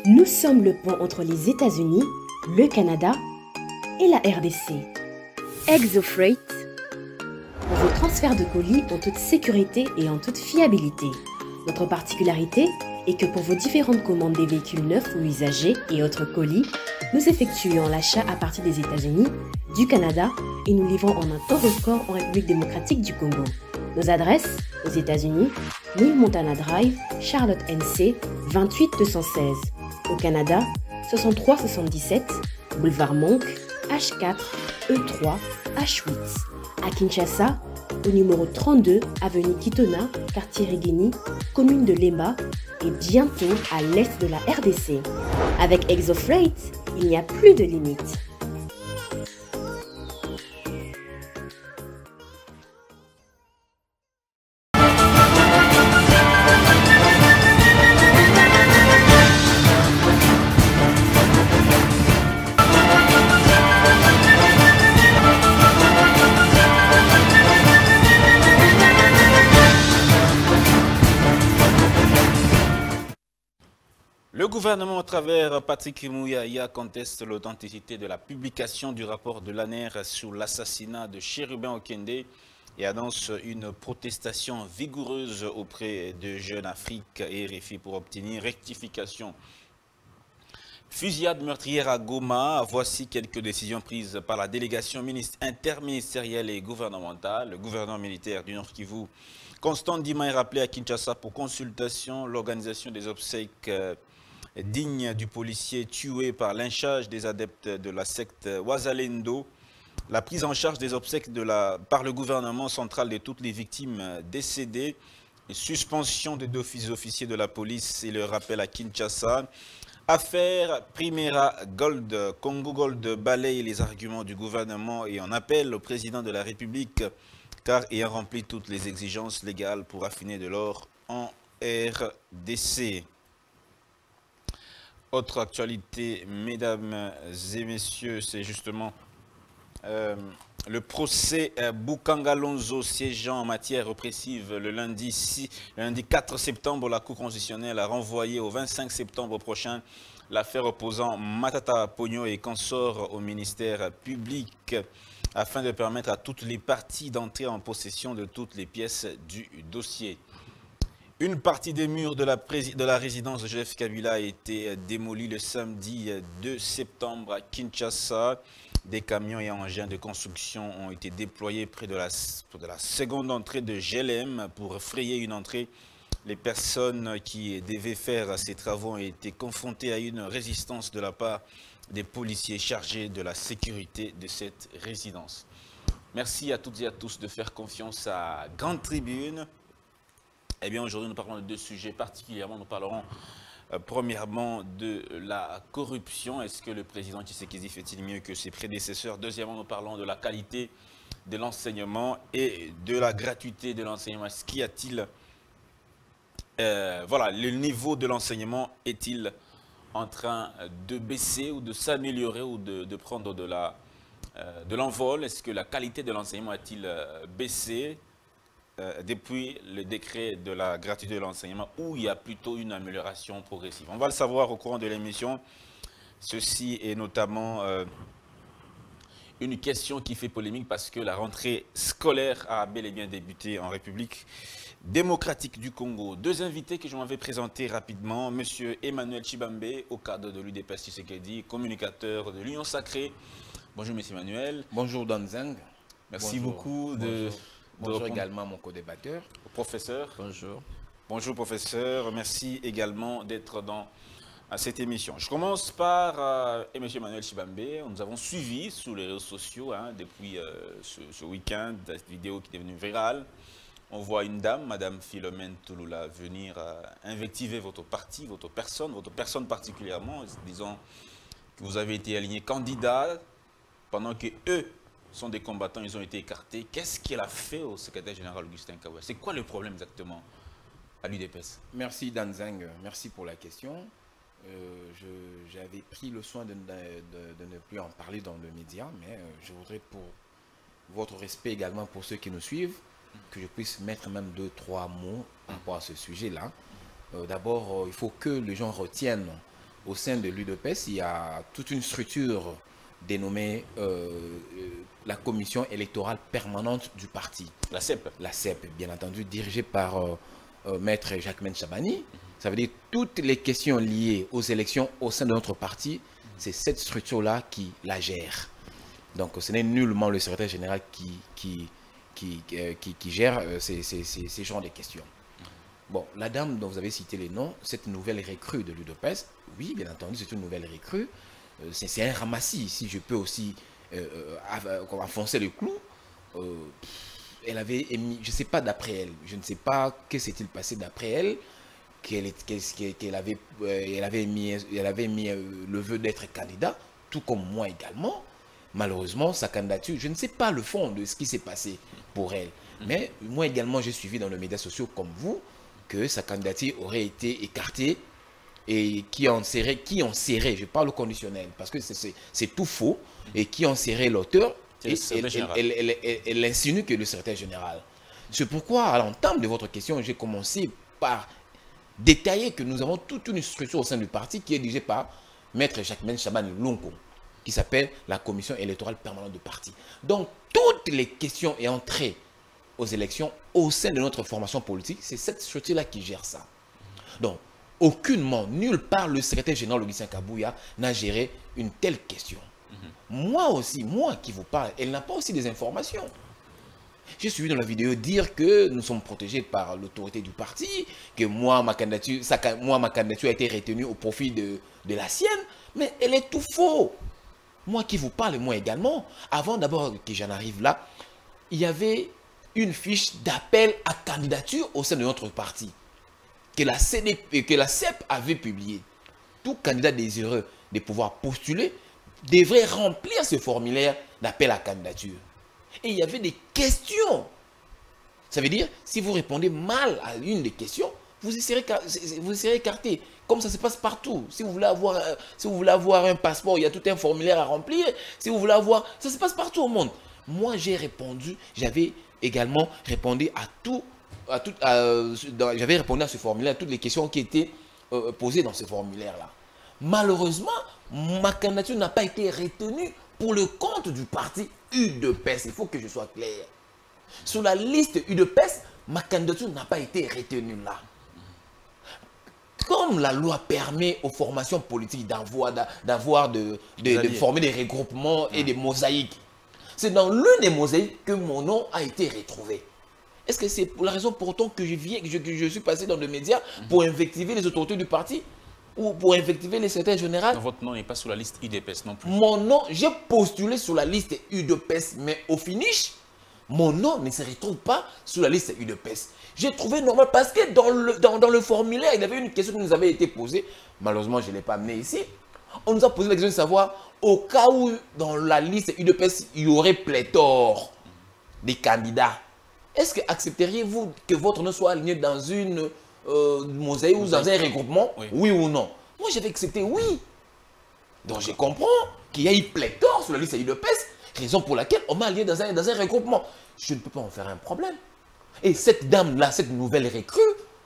Nous sommes le pont entre les États-Unis, le Canada et la RDC. ExoFreight, pour vos transferts de colis en toute sécurité et en toute fiabilité. Notre particularité est que pour vos différentes commandes des véhicules neufs ou usagés et autres colis, nous effectuons l'achat à partir des États-Unis, du Canada et nous livrons en un temps record en République démocratique du Congo. Nos adresses, aux États-Unis, 1000 Montana Drive, Charlotte NC, 28216. Au Canada, 6377, Boulevard Monk, H4, E3, H8. À Kinshasa, au numéro 32, avenue Kitona, quartier Rigini, commune de Lemba, et bientôt à l'est de la RDC. Avec ExoFreight, il n'y a plus de limites. Le gouvernement, à travers Patrick Mouyaya, conteste l'authenticité de la publication du rapport de l'ANER sur l'assassinat de Chérubin Okende et annonce une protestation vigoureuse auprès de Jeune Afrique et RFI pour obtenir rectification. Fusillade meurtrière à Goma, voici quelques décisions prises par la délégation interministérielle et gouvernementale. Le gouverneur militaire du Nord Kivu, Constant Ndima, est rappelé à Kinshasa pour consultation. L'organisation des obsèques digne du policier tué par lynchage des adeptes de la secte Wazalendo, la prise en charge des obsèques par le gouvernement central de toutes les victimes décédées, suspension des deux officiers de la police et le rappel à Kinshasa. Affaire Primera Gold, Congo Gold balaye les arguments du gouvernement et en appelle au président de la République car ayant rempli toutes les exigences légales pour affiner de l'or en RDC. Autre actualité, mesdames et messieurs, c'est justement le procès Boukanga Lonzo siégeant en matière répressive le lundi 4 septembre. La Cour constitutionnelle a renvoyé au 25 septembre prochain l'affaire opposant Matata Pogno et consorts au ministère public afin de permettre à toutes les parties d'entrer en possession de toutes les pièces du dossier. Une partie des murs de la résidence de Joseph Kabila a été démolie le samedi 2 septembre à Kinshasa. Des camions et engins de construction ont été déployés près de la seconde entrée de GLM pour frayer une entrée. Les personnes qui devaient faire ces travaux ont été confrontées à une résistance de la part des policiers chargés de la sécurité de cette résidence. Merci à toutes et à tous de faire confiance à Grande Tribune. Eh bien, aujourd'hui, nous parlons de deux sujets particulièrement. Nous parlerons premièrement de la corruption. Est-ce que le président Tshisekedi fait-il mieux que ses prédécesseurs? Deuxièmement, nous parlons de la qualité de l'enseignement et de la gratuité de l'enseignement. Est-ce qu'il y a-t-il... voilà, le niveau de l'enseignement est-il en train de baisser ou de s'améliorer ou de prendre de l'envol? Est-ce que la qualité de l'enseignement a-t-il baissé depuis le décret de la gratuité de l'enseignement, où il y a plutôt une amélioration progressive? On va le savoir au courant de l'émission. Ceci est notamment une question qui fait polémique parce que la rentrée scolaire a bel et bien débuté en République démocratique du Congo. Deux invités que je m'avais présentés rapidement. Monsieur Emmanuel Chibambe, au cadre de l'UDPS Tshisekedi, communicateur de l'Union Sacrée. Bonjour Monsieur Emmanuel. Bonjour Danzang. Merci beaucoup de... Bonjour également mon co-débatteur. Professeur. Bonjour. Bonjour professeur, merci également d'être dans cette émission. Je commence par M. Emmanuel Chibambe. Nous avons suivi sur les réseaux sociaux depuis ce week-end cette vidéo qui est devenue virale. On voit une dame, Madame Philomène Touloula, venir invectiver votre parti, votre personne particulièrement, disons que vous avez été aligné candidat pendant que eux sont des combattants, ils ont été écartés. Qu'est-ce qu'elle a fait au secrétaire général Augustin Kaoué? C'est quoi le problème exactement à l'UDPS? Merci Danzang, merci pour la question. J'avais pris le soin de ne plus en parler dans le média, mais je voudrais, pour votre respect également pour ceux qui nous suivent, que je puisse mettre même 2-3 mots par rapport à ce sujet-là. D'abord, il faut que les gens retiennent au sein de l'UDPS, il y a toute une structure dénommée la Commission électorale permanente du parti. La CEP. La CEP, bien entendu, dirigée par Maître Jacquemaine Chabani. Ça veut dire toutes les questions liées aux élections au sein de notre parti, c'est cette structure-là qui la gère. Donc ce n'est nullement le secrétaire général qui gère ces genres de questions. Bon, la dame dont vous avez cité les noms, cette nouvelle recrue de l'UDPS, oui, bien entendu, c'est une nouvelle recrue. C'est un ramassis, si je peux aussi enfoncer le clou. Elle avait émis, je ne sais pas d'après elle, je ne sais pas que s'est-il passé d'après elle, qu'elle avait mis le vœu d'être candidat, tout comme moi également. Malheureusement, sa candidature, je ne sais pas le fond de ce qui s'est passé pour elle. Mais moi également, j'ai suivi dans les médias sociaux comme vous que sa candidature aurait été écartée et qui en serait, je parle au conditionnel, parce que c'est tout faux, et qui en serait l'auteur, elle insinue que le secrétaire général. C'est pourquoi, à l'entame de votre question, j'ai commencé par détailler que nous avons toute une structure au sein du parti qui est dirigée par Maître Jacquemaine Chabani Lonko, qui s'appelle la Commission électorale permanente du parti. Donc, toutes les questions ayant trait aux élections au sein de notre formation politique, c'est cette structure-là qui gère ça. Donc, aucunement, nulle part, le secrétaire général Augustin Kabouya n'a géré une telle question. Moi aussi, moi qui vous parle, elle n'a pas aussi des informations. J'ai suivi dans la vidéo dire que nous sommes protégés par l'autorité du parti, que ma candidature a été retenue au profit de la sienne, mais elle est tout faux. Moi qui vous parle, moi également, avant d'abord que j'en arrive là, il y avait une fiche d'appel à candidature au sein de notre parti, que la CEP avait publiée. Tout candidat désireux de pouvoir postuler devrait remplir ce formulaire d'appel à candidature. Et il y avait des questions. Ça veut dire, si vous répondez mal à une des questions, vous serez écarté. Comme ça se passe partout. Si vous voulez avoir un passeport, il y a tout un formulaire à remplir. Si vous voulez avoir... Ça se passe partout au monde. Moi, j'ai répondu, j'avais également répondu j'avais répondu à ce formulaire, à toutes les questions qui étaient posées dans ce formulaire-là. Malheureusement, ma candidature n'a pas été retenue pour le compte du parti UDPS. Il faut que je sois clair. Sur la liste UDPS, ma candidature n'a pas été retenue là. Comme la loi permet aux formations politiques de former des regroupements et des mosaïques, c'est dans l'une des mosaïques que mon nom a été retrouvé. Est-ce que c'est pour la raison pour autant que je suis passé dans les médias pour invectiver les autorités du parti ou pour invectiver les secrétaires généraux? Votre nom n'est pas sur la liste UDPS non plus. Mon nom, j'ai postulé sur la liste UDPS, mais au finish, mon nom ne se retrouve pas sur la liste UDPS. J'ai trouvé normal parce que dans le formulaire, il y avait une question qui nous avait été posée. Malheureusement, je ne l'ai pas amenée ici. On nous a posé la question de savoir, au cas où dans la liste UDPS, il y aurait pléthore des candidats, est-ce que accepteriez-vous que votre nom soit aligné dans une mosaïque ou dans un regroupement? Oui ou non? Moi, j'avais accepté oui. Donc, je comprends qu'il y a eu pléthore sur la liste UDPS, raison pour laquelle on m'a aligné dans un regroupement. Je ne peux pas en faire un problème. Et cette dame-là, cette nouvelle recrue,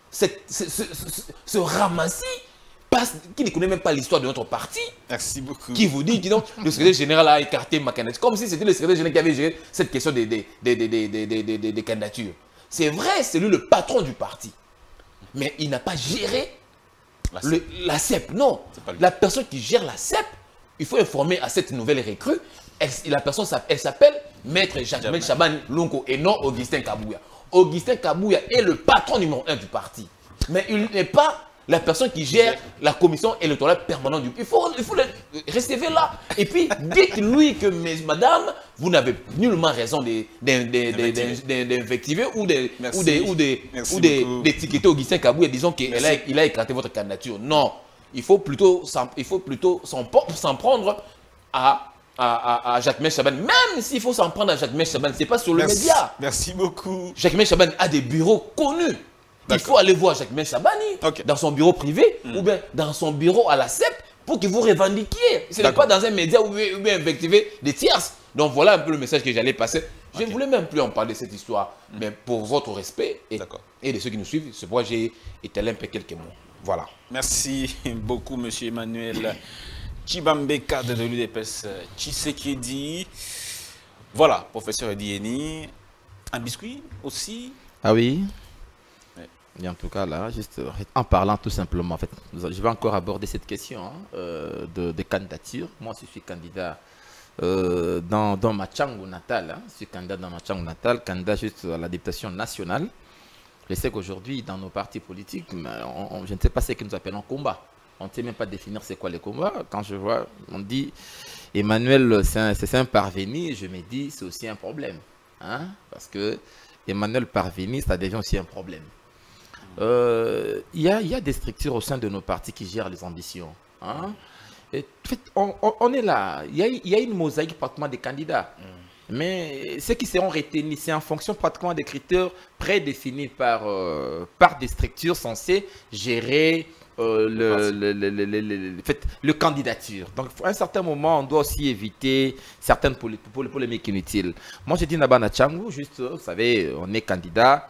ce ramassis, qui ne connaît même pas l'histoire de notre parti, merci beaucoup, qui vous dit que non, le secrétaire général a écarté ma candidature, comme si c'était le secrétaire général qui avait géré cette question des candidatures. C'est vrai, c'est lui le patron du parti. Mais il n'a pas géré la CEP. Non, la personne qui gère la CEP, il faut informer à cette nouvelle recrue, la personne, elle s'appelle Maître Jacquemaine Chabani Lonko et non Augustin Kabouya. Augustin Kabouya est le patron numéro 1 du parti. Mais il n'est pas la personne qui gère la commission électorale permanente du parti. Il faut rester là. Et puis, dites-lui que, madame, vous n'avez nullement raison d'invectiver ou d'étiqueter Augustin Kabouya, disons qu'il a écarté votre candidature. Non, il faut plutôt s'en prendre à Jacquemaine Chabani. Même s'il faut s'en prendre à Jacquemaine Chabani, ce n'est pas sur le média. Merci beaucoup. Jacquemaine Chabani a des bureaux connus. Il faut aller voir Jacquemaine Chabani dans son bureau privé ou bien dans son bureau à la CEP pour que vous revendiquiez. Ce n'est pas dans un média ou bien invectiver des tierces. Donc voilà un peu le message que j'allais passer. Je ne voulais même plus en parler de cette histoire. Mais pour votre respect et de ceux qui nous suivent, c'est pourquoi j'ai étalé un peu quelques mots. Voilà. Merci beaucoup, monsieur Emmanuel Chibambeka de l'UDPS Tshisekedi. Voilà, professeur Edieni. Un biscuit aussi? Ah oui. Ouais. Et en tout cas, là, juste en parlant tout simplement, en fait, je vais encore aborder cette question de candidature. Moi, je suis candidat dans ma Tchangou natale. Je suis candidat dans ma Tchangou natale, candidat juste à la députation nationale. Je sais qu'aujourd'hui, dans nos partis politiques, je ne sais pas ce que nous appelons combat. On ne sait même pas définir c'est quoi les combats. Quand je vois, on dit Emmanuel, c'est un parvenu, je me dis c'est aussi un problème. Hein? Parce que Emmanuel parvenu, ça devient aussi un problème. Il y a des structures au sein de nos partis qui gèrent les ambitions. Hein? Et, en fait, on est là. Il y a une mosaïque pratiquement des candidats. Mais ceux qui seront retenus, c'est en fonction pratiquement des critères prédéfinis par des structures censées gérer le candidature. Donc, à un certain moment, on doit aussi éviter certaines polémiques inutiles. Moi, j'ai dit Nabana Tchangou, juste, vous savez, on est candidat.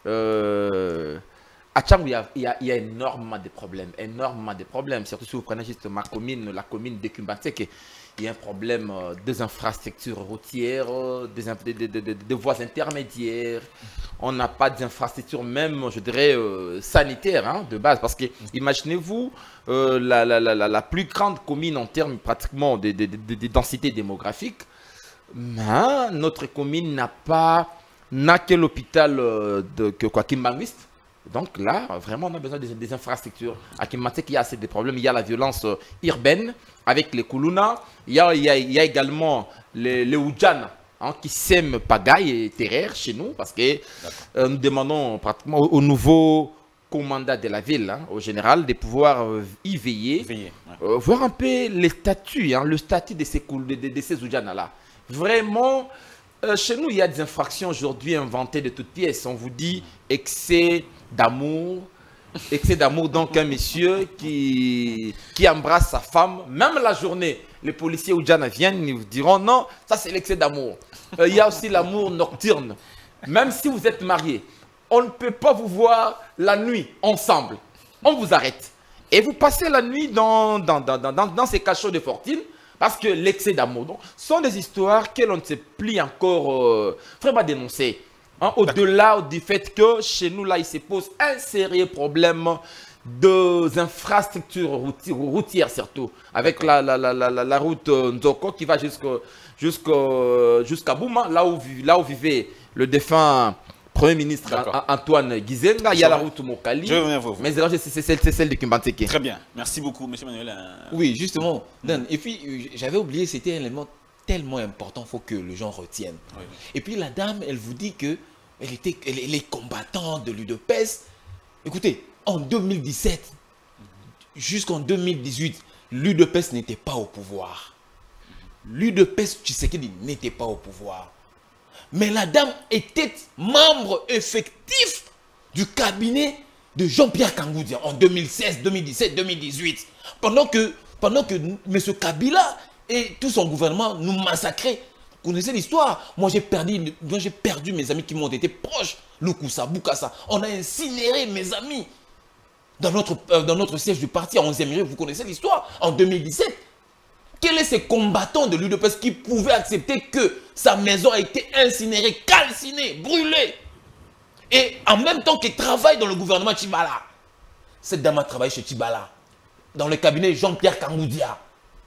À Tchangou, il y a énormément de problèmes, surtout si vous prenez juste ma commune, la commune de Kumbatseke. Il y a un problème des infrastructures routières, des voies intermédiaires. On n'a pas d'infrastructures même, je dirais, sanitaires hein, de base. Parce que, imaginez-vous, la plus grande commune en termes pratiquement de densité démographique, mais notre commune n'a que l'hôpital de Kimbanguiste. Donc là, vraiment, on a besoin des infrastructures. À Kimbatseke, il y a assez de problèmes. Il y a la violence urbaine avec les Koulouna. Il y a également les Oudjana hein, qui sèment pagaille et terreur chez nous parce que nous demandons pratiquement au nouveau commandant de la ville, hein, au général, de pouvoir y veiller, voir un peu les statuts, hein, le statut de ces Oudjana-là. Vraiment, chez nous, il y a des infractions aujourd'hui inventées de toutes pièces. On vous dit excès d'amour, donc un monsieur qui embrasse sa femme, même la journée, les policiers ou Djana viennent, ils vous diront non, ça c'est l'excès d'amour. Il y a aussi l'amour nocturne. Même si vous êtes marié, on ne peut pas vous voir la nuit ensemble. On vous arrête. Et vous passez la nuit dans ces cachots de fortune parce que l'excès d'amour. Ce sont des histoires que l'on ne sait plus encore vraiment dénoncer. Hein, au-delà du fait que chez nous, là, il se pose un sérieux problème des infrastructures routières, surtout, avec la route Nzoko qui va jusqu'à Bouma, là où vivait le défunt Premier ministre Antoine Gizenga. Il y a la route Mokali. Je reviens vous. Mais c'est celle de Kimbatseke. Très bien. Merci beaucoup, M. Manuel. Oui, justement. Dan, et puis, j'avais oublié, c'était un élément tellement important, il faut que les gens retiennent. Oui. Et puis la dame, elle vous dit que elle est combattante de l'UDPS. Écoutez, en 2017 jusqu'en 2018, l'UDPS n'était pas au pouvoir. L'UDPS Tshisekedi n'était pas au pouvoir. Mais la dame était membre effectif du cabinet de Jean-Pierre Kangoudia en 2016, 2017, 2018. Pendant que M. Kabila et tout son gouvernement nous massacraient. Vous connaissez l'histoire? Moi, j'ai perdu mes amis qui m'ont été proches. Lukusa, Bukasa. On a incinéré mes amis dans notre siège du parti à 11e rue. Vous connaissez l'histoire? En 2017. Quel est ce combattant de l'UDPS qui pouvait accepter que sa maison a été incinérée, calcinée, brûlée? Et en même temps qu'il travaille dans le gouvernement Tchibala. Cette dame a travaillé chez Tchibala. Dans le cabinet Jean-Pierre Kangoudia.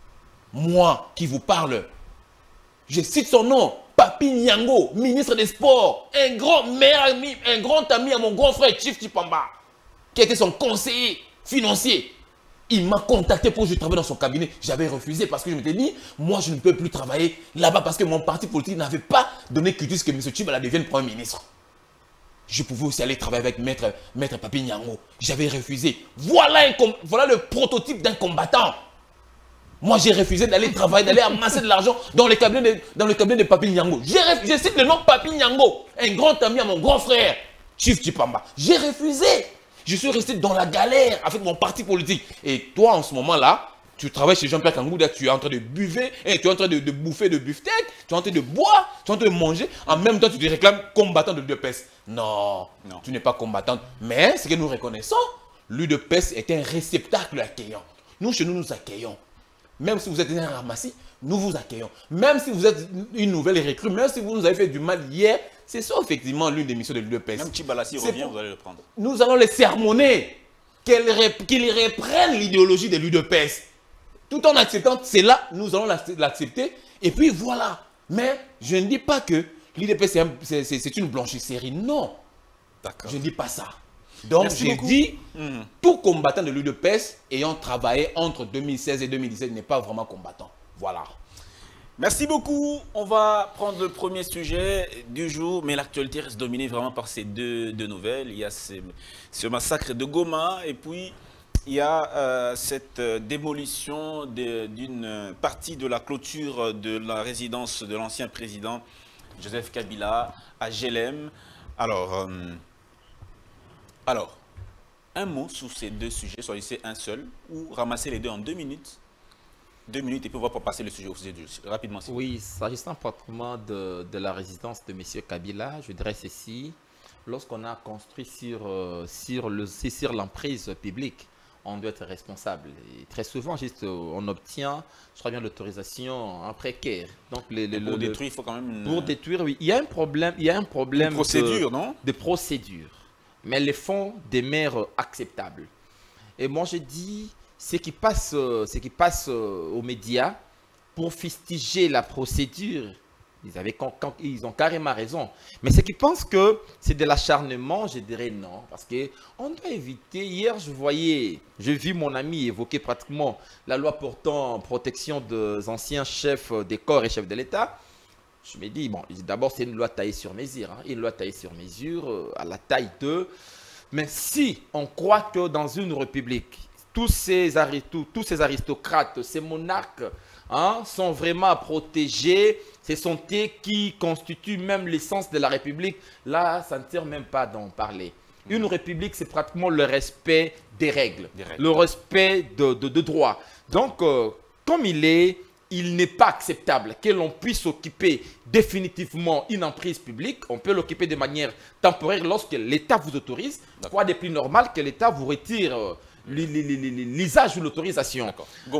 Moi qui vous parle, je cite son nom, Papi Nyango, ministre des Sports, un grand ami à mon grand frère Chief Chipamba, qui était son conseiller financier. Il m'a contacté pour que je travaille dans son cabinet. J'avais refusé parce que je m'étais dit, moi je ne peux plus travailler là-bas parce que mon parti politique n'avait pas donné cutis que M. Chibala devienne Premier ministre. Je pouvais aussi aller travailler avec Maître Papi Nyango. J'avais refusé. Voilà le prototype d'un combattant. Moi, j'ai refusé d'aller travailler, d'aller amasser de l'argent dans le cabinet de Papi Nyango. Je cite le nom Papi Nyango, un grand ami à mon grand frère, Chief Chipamba. J'ai refusé. Je suis resté dans la galère avec mon parti politique. Et toi, en ce moment-là, tu travailles chez Jean-Pierre Kangoudia, tu es en train de buver, et tu es en train de bouffer de beefsteak, tu es en train de boire, tu es en train de manger. En même temps, tu te réclames combattant de l'UDPS. Non, tu n'es pas combattante. Mais ce que nous reconnaissons, l'UDPS est un réceptacle accueillant. Nous, chez nous, nous accueillons. Même si vous êtes un ramassis, nous vous accueillons. Même si vous êtes une nouvelle recrue, même si vous nous avez fait du mal hier, c'est ça effectivement l'une des missions de l'UDPS. Même Tibalassi revient, vous allez le prendre. Nous allons les sermonner, qu'ils reprennent l'idéologie de l'UDPS. Tout en acceptant cela, nous allons l'accepter. Et puis voilà. Mais je ne dis pas que l'UDPS c'est une blanchisserie. Non. D'accord. Je ne dis pas ça. Donc j'ai dit, tout combattant de l'UDPS ayant travaillé entre 2016 et 2017 n'est pas vraiment combattant. Voilà. Merci beaucoup. On va prendre le premier sujet du jour, mais l'actualité reste dominée vraiment par ces deux nouvelles. Il y a ce massacre de Goma et puis il y a cette démolition d'une partie de la clôture de la résidence de l'ancien président Joseph Kabila à Jélem. Alors, un mot sur ces deux sujets, choisissez un seul ou ramassez les deux en 2 minutes. 2 minutes et puis on va passer le sujet au sujet rapidement. Oui, s'agissant pratiquement de la résidence de M. Kabila, je dirais ceci. Lorsqu'on a construit sur l'emprise publique, on doit être responsable. Et très souvent, juste, on obtient, je crois bien, l'autorisation en précaire. Donc, pour détruire, il faut quand même... Pour détruire, oui. Il y a un problème, de procédure, non? De procédure. Mais les fonds demeurent acceptables. Et moi, je dis, ce qui passe aux médias pour fustiger la procédure, ils ont carrément raison. Mais ceux qui pensent que c'est de l'acharnement, je dirais non. Parce qu'on doit éviter. Hier, j'ai vu mon ami évoquer pratiquement la loi portant protection des anciens chefs des corps et chefs de l'État. Je me dis, bon, d'abord, c'est une loi taillée sur mesure. Hein, une loi taillée sur mesure, à la taille de... Mais si on croit que dans une république, tous ces aristocrates, ces monarques sont vraiment protégés, ce sont eux qui constituent même l'essence de la République, là, ça ne sert même pas d'en parler. Une république, c'est pratiquement le respect des règles, le respect de droit. Donc, comme il n'est pas acceptable que l'on puisse occuper définitivement une emprise publique. On peut l'occuper de manière temporaire lorsque l'État vous autorise. Quoi de plus normal que l'État vous retire l'usage ou l'autorisation.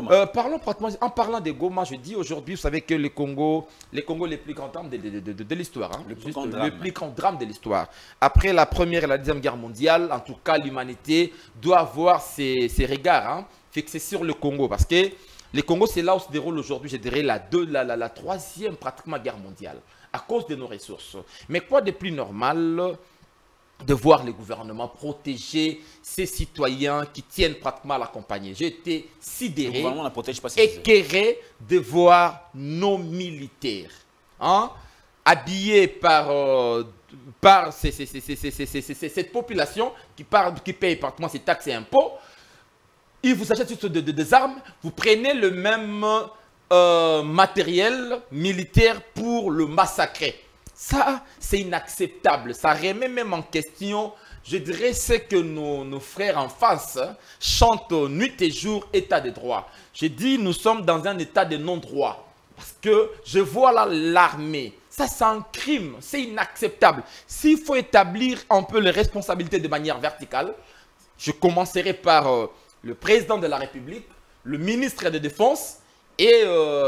En parlant de Goma, je dis aujourd'hui, vous savez que le Congo les plus grands drames de l'histoire. Hein, le plus grand drame de l'histoire. Après la Première et la Deuxième Guerre mondiale, en tout cas, l'humanité doit avoir ses regards fixés sur le Congo. Parce que le Congo, c'est là où se déroule aujourd'hui, je dirais, la troisième pratiquement guerre mondiale, à cause de nos ressources. Mais quoi de plus normal de voir le gouvernement protéger ses citoyens qui tiennent pratiquement à l'accompagner. J'ai été sidéré, écœuré de voir nos militaires habillés par cette population qui paye pratiquement ses taxes et impôts. Ils vous achètent des armes, vous prenez le même matériel militaire pour le massacrer. Ça, c'est inacceptable. Ça remet même en question, je dirais, ce que nos frères en face chantent nuit et jour, état de droit. Je dis, nous sommes dans un état de non-droit. Parce que je vois là l'armée. Ça, c'est un crime. C'est inacceptable. S'il faut établir un peu les responsabilités de manière verticale, je commencerai par le président de la République, le ministre de la Défense, et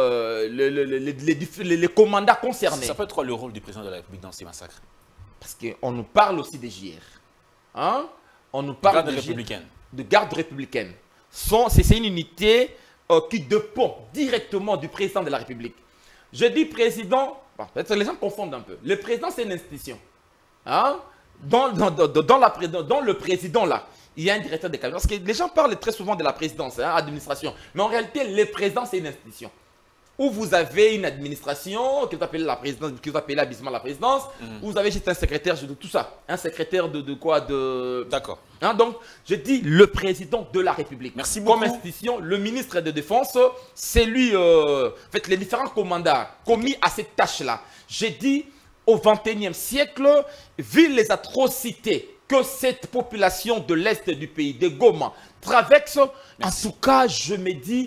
les commandants concernés. Ça peut être quoi le rôle du président de la République dans ces massacres? Parce qu'on nous parle aussi des JR. Hein? On nous parle de garde républicaine. C'est une unité qui dépend directement du président de la République. Je dis président, peut-être les gens confondent un peu. Le président, c'est une institution. Hein? Dans le président, là, il y a un directeur de cabinet. Parce que les gens parlent très souvent de la présidence, administration. Mais en réalité, le président, c'est une institution. Où vous avez une administration, que vous appelez la présidence, que vous appelez habillement la présidence, où vous avez juste un secrétaire de tout ça. Un secrétaire de quoi? D'accord. Hein, donc, je dis le président de la République. Merci beaucoup. Comme institution, le ministre de Défense, c'est lui, en fait, les différents commandants commis à cette tâche-là. J'ai dit, au XXIe siècle, vu les atrocités que cette population de l'Est du pays, de Goma, traverse, en tout cas, je me dis,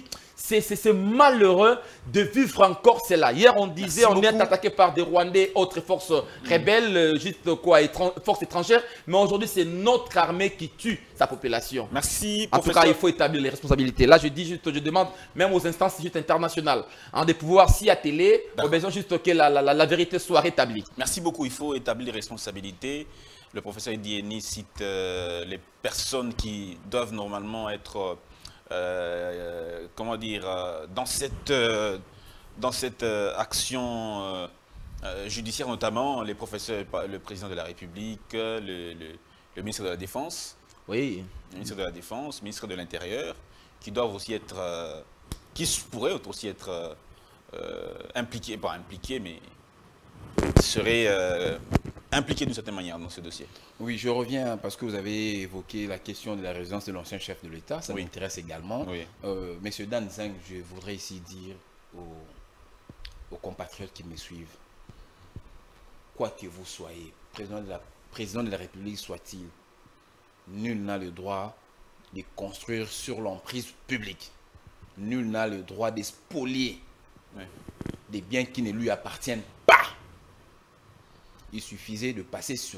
c'est malheureux de vivre encore cela. Hier, on disait Merci on est beaucoup. attaqué par des Rwandais, autres forces rebelles, juste quoi, forces étrangères. Mais aujourd'hui, c'est notre armée qui tue sa population. Merci, En tout cas, professeur. il faut établir les responsabilités. Là, je dis juste, je demande même aux instances juste internationales de pouvoir, si à télé, on a besoin juste que la vérité soit rétablie. Merci beaucoup. Il faut établir les responsabilités. Le professeur Edieni cite les personnes qui doivent normalement être, comment dire, dans cette action judiciaire, notamment les professeurs, le président de la République, le ministre de la Défense, Oui. le ministre de la Défense, le ministre de l'Intérieur, qui doivent aussi être, qui pourraient aussi être impliqués, pas impliqués, mais seraient impliqués d'une certaine manière dans ce dossier. Oui, je reviens parce que vous avez évoqué la question de la résidence de l'ancien chef de l'État. Ça Oui. m'intéresse également. Oui. Monsieur Dan Zeng, je voudrais ici dire aux compatriotes qui me suivent, quoi que vous soyez, président de la République soit-il, nul n'a le droit de construire sur l'emprise publique. Nul n'a le droit de spolier Oui. des biens qui ne lui appartiennent pas. Il suffisait de passer sur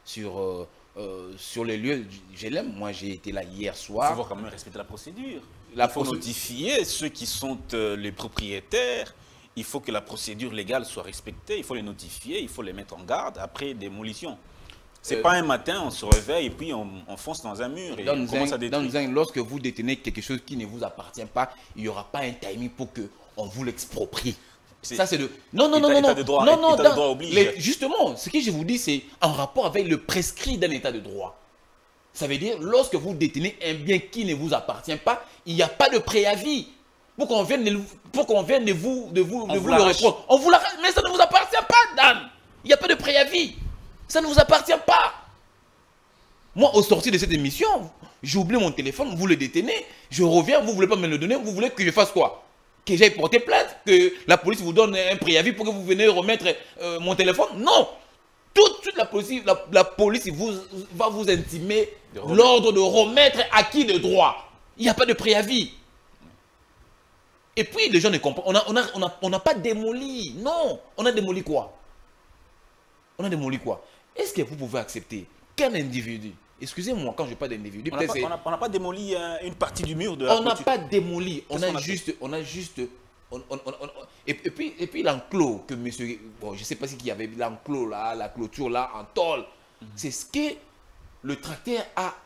les lieux. Je l'aime. Moi, j'ai été là hier Il soir. faut quand même respecter la procédure. La Il faut procédure- notifier ceux qui sont les propriétaires. Il faut que la procédure légale soit respectée. Il faut les notifier. Il faut les mettre en garde après démolition. C'est pas un matin, on se réveille et puis on fonce dans un mur et on commence à détruire. Dans un, lorsque vous détenez quelque chose qui ne vous appartient pas, il n'y aura pas un timing pour qu'on vous l'exproprie. C'est- Ça, c'est de... Non, non, État- non, non, état non. de droit- non, état non, de dans- droit oblige. Justement, ce que je vous dis, c'est en rapport avec le prescrit d'un état de droit. Ça veut dire, lorsque vous détenez un bien qui ne vous appartient pas, il n'y a pas de préavis. Pour qu'on vienne de vous le l'arrache. reprendre. On vous l'arrache, mais ça ne vous appartient pas, Dan. Il n'y a pas de préavis. Ça ne vous appartient pas. Moi, au sortir de cette émission, j'ai oublié mon téléphone, vous le détenez, je reviens, vous ne voulez pas me le donner, vous voulez que je fasse quoi? Que j'aille porter plainte, que la police vous donne un préavis pour que vous venez remettre mon téléphone? Non! Tout de suite, la police va vous intimer De remettre. l'ordre de remettre acquis de droit. Il n'y a pas de préavis. Et puis, les gens ne comprennent. On n'a pas démoli. Non. On a démoli quoi? On a démoli quoi? Est-ce que vous pouvez accepter qu'un individu, excusez-moi quand je parle d'individu, peut-être c'est... On n'a pas démoli une partie du mur de la On n'a clôture. pas démoli, Qu'est-ce qu'on a fait? et puis l'enclos que monsieur, bon, je ne sais pas si il y avait l'enclos là, la clôture là en tôle, c'est ce que le tracteur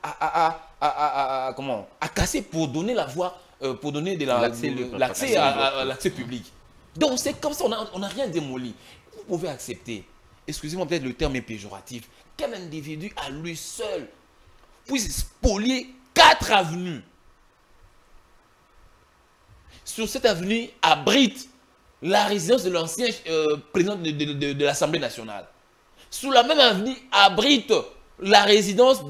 a cassé pour donner la voie, pour donner de L'accès libre. l'accès à l'accès public. Donc c'est comme ça, on n'a rien démoli. Vous pouvez accepter, excusez-moi peut-être le terme est péjoratif, qu'un individu à lui seul puisse spolier 4 avenues. Sur cette avenue abrite la résidence de l'ancien président de l'Assemblée nationale. Sous la même avenue abrite la résidence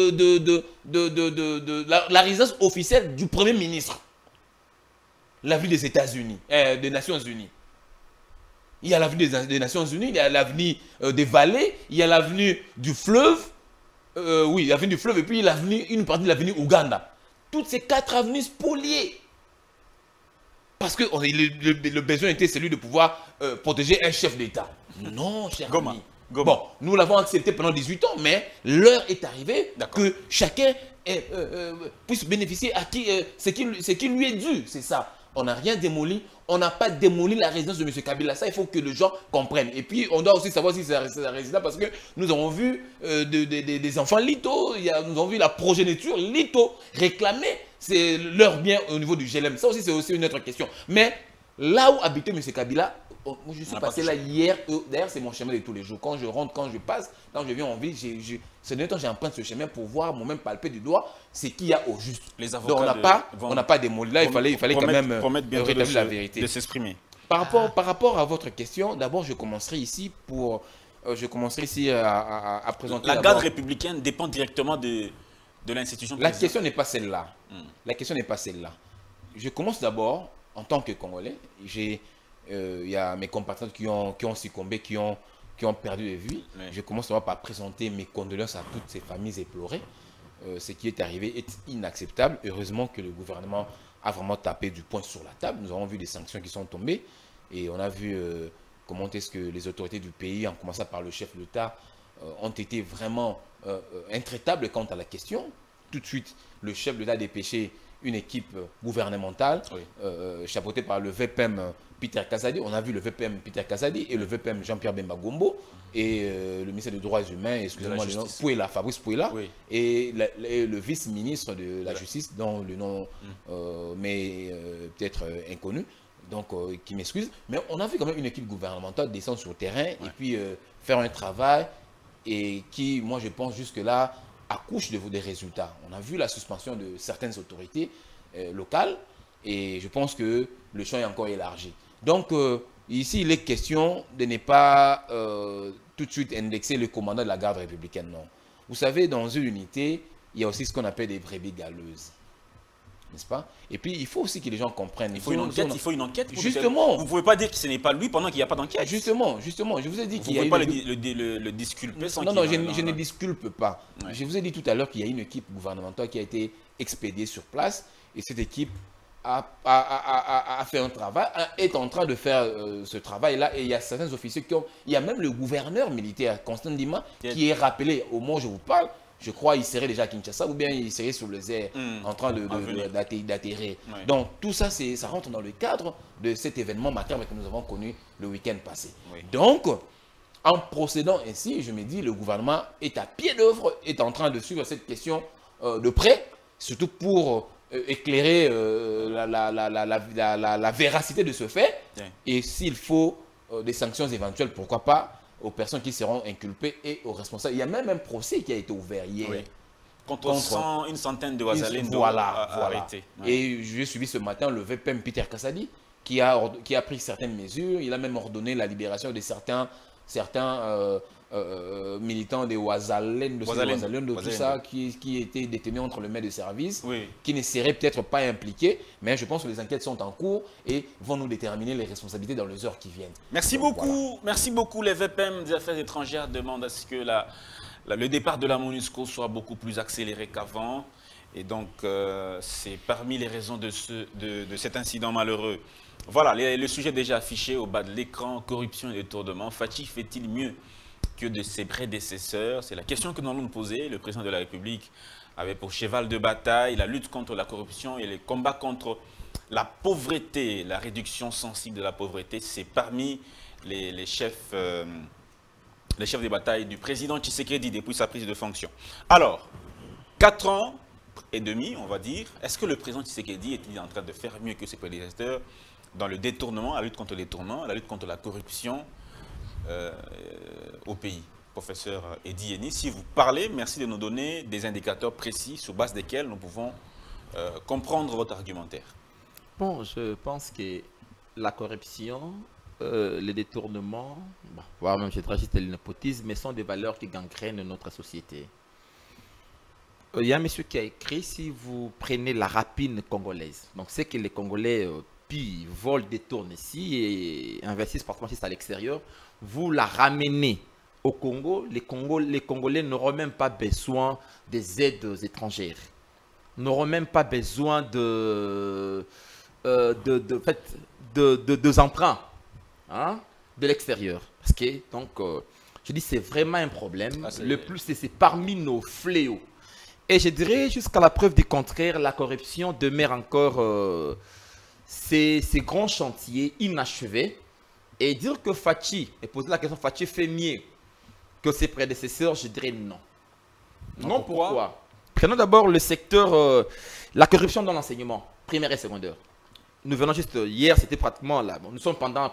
la résidence officielle du Premier ministre. L'avenue des États-Unis, des Nations Unies. Il y a l'avenue des Nations Unies, il y a l'avenue des vallées, il y a l'avenue du fleuve, oui, l'avenue du fleuve, et puis une partie de l'avenue Ouganda. Toutes ces 4 avenues spoliées. Parce que le besoin était celui de pouvoir protéger un chef d'État. Non, cher Goma. ami. Goma. Bon, nous l'avons accepté pendant 18 ans, mais l'heure est arrivée que chacun puisse bénéficier à ce qui lui est dû. C'est ça. On n'a rien démoli. On n'a pas démoli la résidence de M. Kabila. Ça, il faut que les gens comprennent. Et puis, on doit aussi savoir si c'est la résidence parce que nous avons vu des enfants lithos. Nous avons vu la progéniture litho réclamer leur bien au niveau du GLM. Ça aussi, c'est aussi une autre question. Mais là où habitait M. Kabila, je suis passé là hier. D'ailleurs, c'est mon chemin de tous les jours. Quand je rentre, quand je passe, quand je viens en ville, ce dernier temps, j'emprunte ce chemin pour voir moi-même palper du doigt ce qu'il y a au juste. Les Donc, avocats on n'a pas démoli. Là, il fallait quand même rétablir la vérité. de s'exprimer. Par rapport à votre question, d'abord, je commencerai ici à présenter. La garde républicaine dépend directement de l'institution. La question n'est pas celle-là. La question n'est pas celle-là. Je commence d'abord, en tant que Congolais, il y a mes compatriotes qui ont succombé, qui ont perdu de vie. Oui. Je commence d'abord par présenter mes condoléances à toutes ces familles éplorées. ce qui est arrivé est inacceptable. Heureusement que le gouvernement a vraiment tapé du poing sur la table. Nous avons vu des sanctions qui sont tombées et on a vu comment est-ce que les autorités du pays, en commençant par le chef de l'État, ont été vraiment intraitables quant à la question. Tout de suite, le chef de l'État a dépêché une équipe gouvernementale chapeautée par le VPM Peter Kazadi. On a vu le VPM Peter Kazadi et le VPM Jean-Pierre Bemba Gombo et le ministre des Droits Humains, excusez-moi le nom, Fabrice Pouela, et le vice-ministre de la Justice, dont le nom peut-être inconnu, donc qui m'excuse. Mais on a vu quand même une équipe gouvernementale descendre sur le terrain et puis faire un travail et qui, moi je pense jusque-là, accouche des résultats. On a vu la suspension de certaines autorités locales et je pense que le champ est encore élargi. Donc ici, il est question de ne pas tout de suite indexer le commandant de la garde républicaine, non. Vous savez, dans une unité, il y a aussi ce qu'on appelle des brebis galeuses. N'est-ce pas? Et puis, il faut aussi que les gens comprennent. Il faut une enquête. Justement. Vous ne pouvez pas dire que ce n'est pas lui pendant qu'il n'y a pas d'enquête. Justement. Je vous ai dit qu'il y a une... Vous ne pouvez pas le disculper sans Non, je ne disculpe pas. Ouais. Je vous ai dit tout à l'heure qu'il y a une équipe gouvernementale qui a été expédiée sur place et cette équipe a fait un travail, est en train de faire ce travail-là. Et il y a certains officiers qui ont... Il y a même le gouverneur militaire, Constant Ndima, qui est rappelé au moment où je vous parle. Je crois qu'il serait déjà à Kinshasa ou bien il serait sur les airs en train d'atterrir. Ouais. Donc tout ça, ça rentre dans le cadre de cet événement macabre que nous avons connu le week-end passé. Oui. Donc, en procédant ainsi, je me dis, le gouvernement est à pied d'œuvre, est en train de suivre cette question de près, surtout pour éclairer la véracité de ce fait. Oui. Et s'il faut des sanctions éventuelles, pourquoi pas, aux personnes qui seront inculpées et aux responsables. Il y a même un procès qui a été ouvert hier. Oui. Contre une centaine de Ouazalendo arrêtés. Ouais. Et j'ai suivi ce matin le VPM Peter Kazadi qui a pris certaines mesures. Il a même ordonné la libération de certains militants des Ouazalendo, tout ça, qui étaient détenus entre les mains de service, qui ne seraient peut-être pas impliqués, mais je pense que les enquêtes sont en cours et vont nous déterminer les responsabilités dans les heures qui viennent. Merci beaucoup. Merci beaucoup. Les VPM des Affaires étrangères demandent à ce que le départ de la MONUSCO soit beaucoup plus accéléré qu'avant. Et donc, c'est parmi les raisons de cet incident malheureux. Voilà, le sujet déjà affiché au bas de l'écran, corruption et détournement. Fachi fait-il mieux que de ses prédécesseurs? C'est la question que nous allons nous poser. Le président de la République avait pour cheval de bataille la lutte contre la corruption et les combats contre la pauvreté, la réduction sensible de la pauvreté. C'est parmi les chefs des batailles du président Tshisekedi depuis sa prise de fonction. Alors, 4 ans et demi, on va dire, est-ce que le président Tshisekedi est en train de faire mieux que ses prédécesseurs dans le détournement, la lutte contre le détournement, la lutte contre la corruption au pays? Professeur Eddy Eny, si vous parlez, merci de nous donner des indicateurs précis sur base desquels nous pouvons comprendre votre argumentaire. Bon, je pense que la corruption, le détournement, voire même, je dirais juste le népotisme, mais sont des valeurs qui gangrènent notre société. Il y a un monsieur qui a écrit, si vous prenez la rapine congolaise, donc c'est que les Congolais pillent, volent, détournent ici et investissent partout à l'extérieur, vous la ramenez au Congo, les Congolais n'auront même pas besoin des aides étrangères, n'auront même pas besoin de emprunts de l'extérieur. Parce que, donc, je dis, c'est vraiment un problème. Le plus, c'est parmi nos fléaux. Et je dirais, jusqu'à la preuve du contraire, la corruption demeure encore ces grands chantiers inachevés. Et dire que Fachi, et poser la question, Fachi fait mieux que ses prédécesseurs, je dirais non. Non, pourquoi? Prenons d'abord le secteur, la corruption dans l'enseignement, primaire et secondaire. Nous venons juste hier, c'était pratiquement là. Nous sommes pendant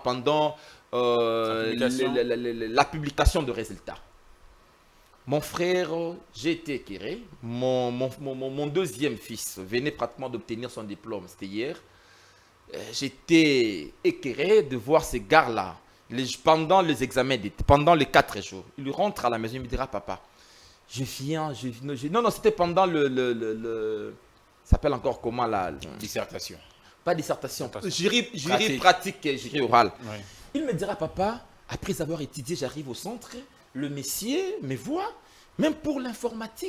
la publication de résultats. Mon frère, j'ai été éclairé. Mon deuxième fils venait pratiquement d'obtenir son diplôme, c'était hier. J'étais éclairé de voir ces gars-là pendant les examens, pendant les 4 jours. Il rentre à la maison, il me dira, papa, je viens. Non, c'était pendant ça s'appelle encore comment la dissertation. Pas dissertation, jury pratique et jury oral. Ouais. Il me dira, papa, après avoir étudié, j'arrive au centre, le messier me voit, même pour l'informatique,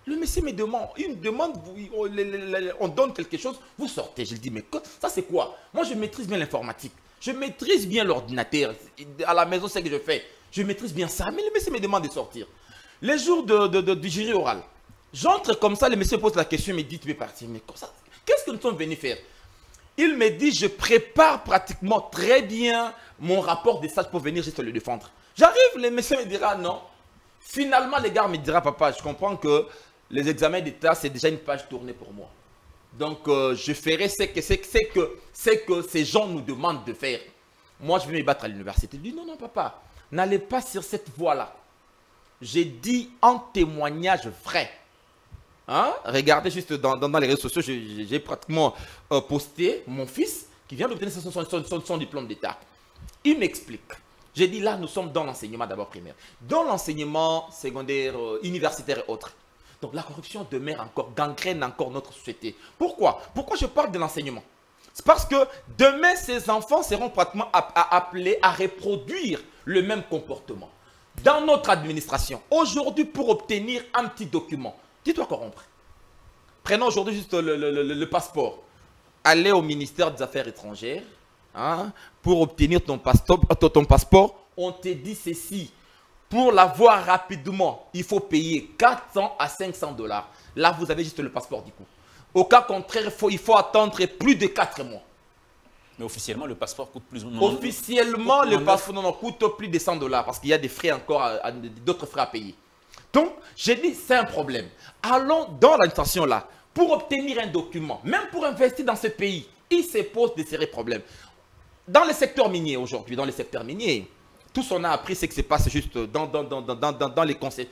Le monsieur me demande, il me demande, on donne quelque chose, vous sortez. Je lui dis, mais ça c'est quoi? Moi je maîtrise bien l'informatique, je maîtrise bien l'ordinateur. À la maison, c'est ce que je fais. Je maîtrise bien ça, mais le monsieur me demande de sortir. Les jours du jury oral, j'entre comme ça, le monsieur pose la question, il me dit, tu peux partir. Mais comme ça, qu'est-ce que nous sommes venus faire? Il me dit, je prépare pratiquement très bien mon rapport de stage pour venir juste le défendre. J'arrive, le monsieur me dira non. Finalement, les gars me dira, papa, je comprends que les examens d'État, c'est déjà une page tournée pour moi. Donc, je ferai ce que ces gens nous demandent de faire. Moi, je vais me battre à l'université. Il dit, non, non, papa, n'allez pas sur cette voie-là. J'ai dit en témoignage vrai. Hein? Regardez juste dans les réseaux sociaux, j'ai pratiquement posté mon fils qui vient d'obtenir son diplôme d'État. Il m'explique. J'ai dit là, nous sommes dans l'enseignement d'abord primaire. Dans l'enseignement secondaire, universitaire et autres. Donc la corruption demeure encore, gangrène encore notre société. Pourquoi? Pourquoi je parle de l'enseignement? C'est parce que demain, ces enfants seront pratiquement appelés à reproduire le même comportement. Dans notre administration, aujourd'hui, pour obtenir un petit document, dis-toi corrompre. Prenons aujourd'hui juste le passeport. Allez au ministère des Affaires étrangères, hein, pour obtenir ton passeport. On te dit ceci. Pour l'avoir rapidement, il faut payer 400 à 500 $. Là, vous avez juste le passeport du coup. Au cas contraire, il faut attendre plus de 4 mois. Mais officiellement, le passeport coûte plus ou moins... Officiellement, le passeport coûte plus de 100 $ parce qu'il y a des frais encore, d'autres frais à payer. Donc, j'ai dit, c'est un problème. Allons dans l'administration là, pour obtenir un document, même pour investir dans ce pays, il se pose des sérieux problèmes. Dans le secteur minier aujourd'hui, dans le secteur minier, tout ce qu'on a appris, c'est que se passe juste dans les conseils,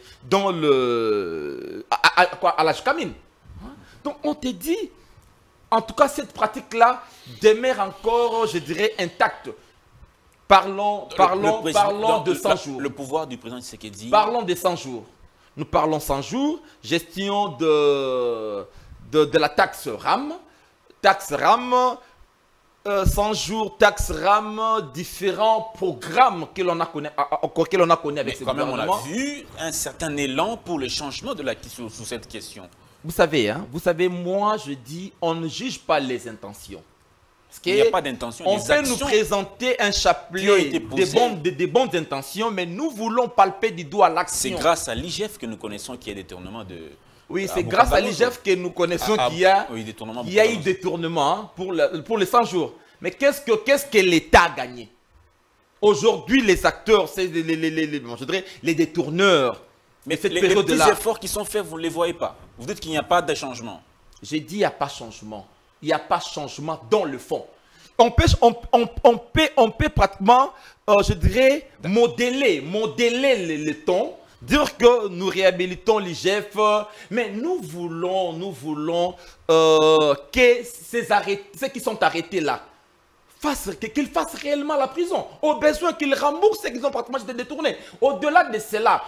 à la Jacamine. Donc, on te dit, en tout cas, cette pratique-là demeure encore, je dirais, intacte. Parlons de 100 jours. Le pouvoir du président Tshisekedi. Parlons de 100 jours. Nous parlons 100 jours, gestion de la taxe RAM. Taxe RAM, 100 jours, taxe RAM, différents programmes que l'on a connus avec ce gouvernement. On a vu un certain élan pour le changement de la question sous cette question. Vous savez, moi je dis, on ne juge pas les intentions. Parce il n'y a pas d'intention. On peut nous présenter un chapelet des bonnes intentions, mais nous voulons palper du doigt l'action. C'est grâce à l'IGF que nous connaissons qu'il y a détournement de... Oui, c'est grâce à l'IGF que nous connaissons qu'il y a eu détournement pour les 100 jours. Mais qu'est-ce que l'État a gagné? Aujourd'hui, les acteurs, c'est les détourneurs. Mais les petits efforts qui sont faits, vous ne les voyez pas. Vous dites qu'il n'y a pas de changement. J'ai dit qu'il n'y a pas de changement. Il n'y a pas de changement dans le fond. On peut pratiquement, je dirais, modeler le ton, dire que nous réhabilitons l'IGF, mais nous voulons que ceux qui sont arrêtés là, qu'ils fassent réellement la prison. Au besoin qu'ils remboursent ce qu'ils ont pratiquement détourné. Au-delà de cela,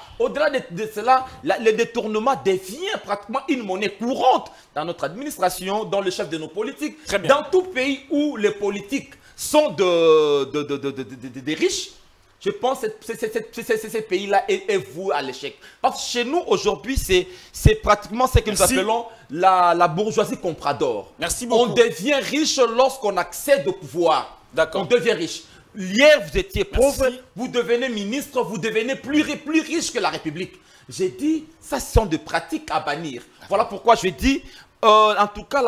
le détournement devient pratiquement une monnaie courante dans notre administration, dans le chef de nos politiques, dans tout pays où les politiques sont des riches. Je pense que ce pays-là est voué à l'échec. Parce que chez nous, aujourd'hui, c'est pratiquement ce que nous appelons la bourgeoisie comprador. Merci beaucoup. On devient riche lorsqu'on accède au pouvoir. D'accord. On devient riche. Hier, vous étiez pauvre, vous devenez ministre, vous devenez plus riche que la République. J'ai dit, ça sont des pratiques à bannir. Voilà pourquoi je dis, en tout cas,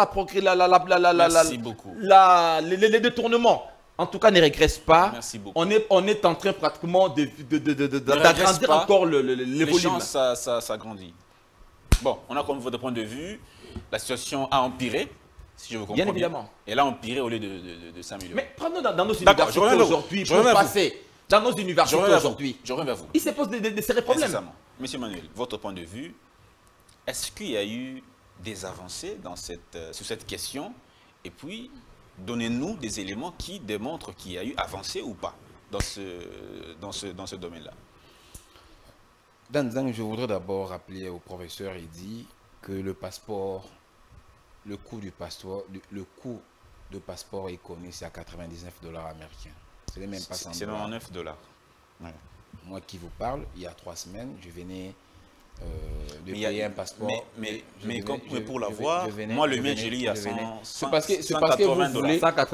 les détournements. En tout cas, ne régresse pas. Merci beaucoup. On est en train pratiquement d'agrandir encore le volume. Ça grandit. Bon, on a comme votre point de vue, la situation a empiré, si je vous comprends bien. Bien évidemment. Elle a empiré au lieu de s'améliorer. Mais prenons dans nos universités aujourd'hui, dans nos universités aujourd'hui. Je reviens vers vous. Il se pose des sérieux problèmes. Monsieur Manuel, votre point de vue, est-ce qu'il y a eu des avancées sur cette question? Et puis, donnez-nous des éléments qui démontrent qu'il y a eu avancé ou pas dans ce domaine-là. Dan, je voudrais d'abord rappeler au professeur Eddy que le coût de passeport est connu, c'est à 99 $ américains. Ce n'est même pas 100 $. C'est 99 $. Ouais. Moi qui vous parle, il y a 3 semaines, je venais de payer un passeport. Mais pour l'avoir, moi le mien, je lis à 100, c'est parce que vous voulez.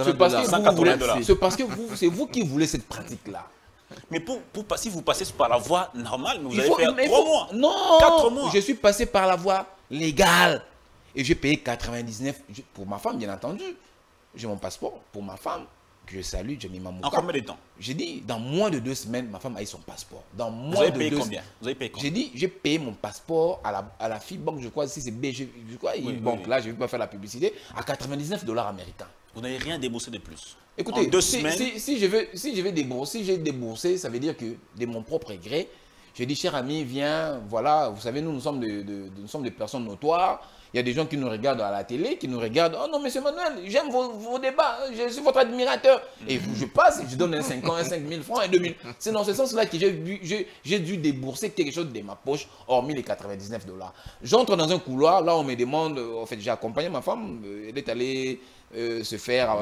C'est parce que c'est vous qui voulez cette pratique-là. Mais si vous passez par la voie normale, vous allez faire 3 mois. Non, 4 mois. Je suis passé par la voie légale. Et j'ai payé 99 pour ma femme, bien entendu. J'ai mon passeport pour ma femme, que je salue, Jenny Mamouka. En combien de temps? J'ai dit, dans moins de 2 semaines, ma femme a eu son passeport. Dans moins vous avez de payé 2 combien? Vous avez payé combien? J'ai dit, j'ai payé mon passeport à la FIBank, je crois, si c'est BG, je crois, une banque là, je ne vais pas faire la publicité, à 99 $ américains. Vous n'avez rien déboursé de plus. Écoutez, en 2 semaines, si je vais débourser, j'ai déboursé, ça veut dire que de mon propre gré, j'ai dit, cher ami, viens, voilà, vous savez, nous sommes des personnes notoires. Il y a des gens qui nous regardent à la télé, qui nous regardent. Oh non, monsieur Manuel, j'aime vos débats, je suis votre admirateur. Et je passe, je donne un 5 000 francs, un 2 000. C'est dans ce sens-là que j'ai dû débourser quelque chose de ma poche, hormis les 99 $. J'entre dans un couloir, là on me demande, en fait j'ai accompagné ma femme, elle est allée se faire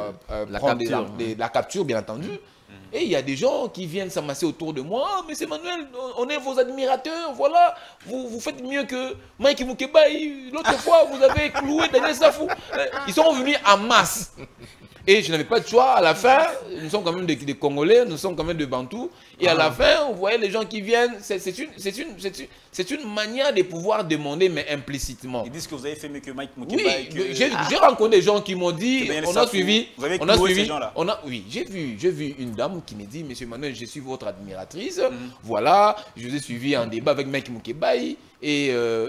la capture, bien entendu. Et il y a des gens qui viennent s'amasser autour de moi. Oh, mais c'est Manuel, on est vos admirateurs, voilà. Vous faites mieux que Mike Mukebai. L'autre fois, vous avez cloué Daniel Safou. Ils sont venus en masse. Et je n'avais pas de choix. À la fin, nous sommes quand même des Congolais, nous sommes quand même des Bantous. Et à la fin, vous voyez les gens qui viennent. C'est une manière de pouvoir demander, mais implicitement. Ils disent que vous avez fait mieux que Mike Mukebai. Oui, j'ai rencontré des gens qui m'ont dit, on a suivi. Vous avez cloué ces gens-là. Oui, j'ai vu une dame qui me dit, monsieur Manuel, je suis votre admiratrice. Voilà, je vous ai suivi en débat avec Mike Mukebai. Et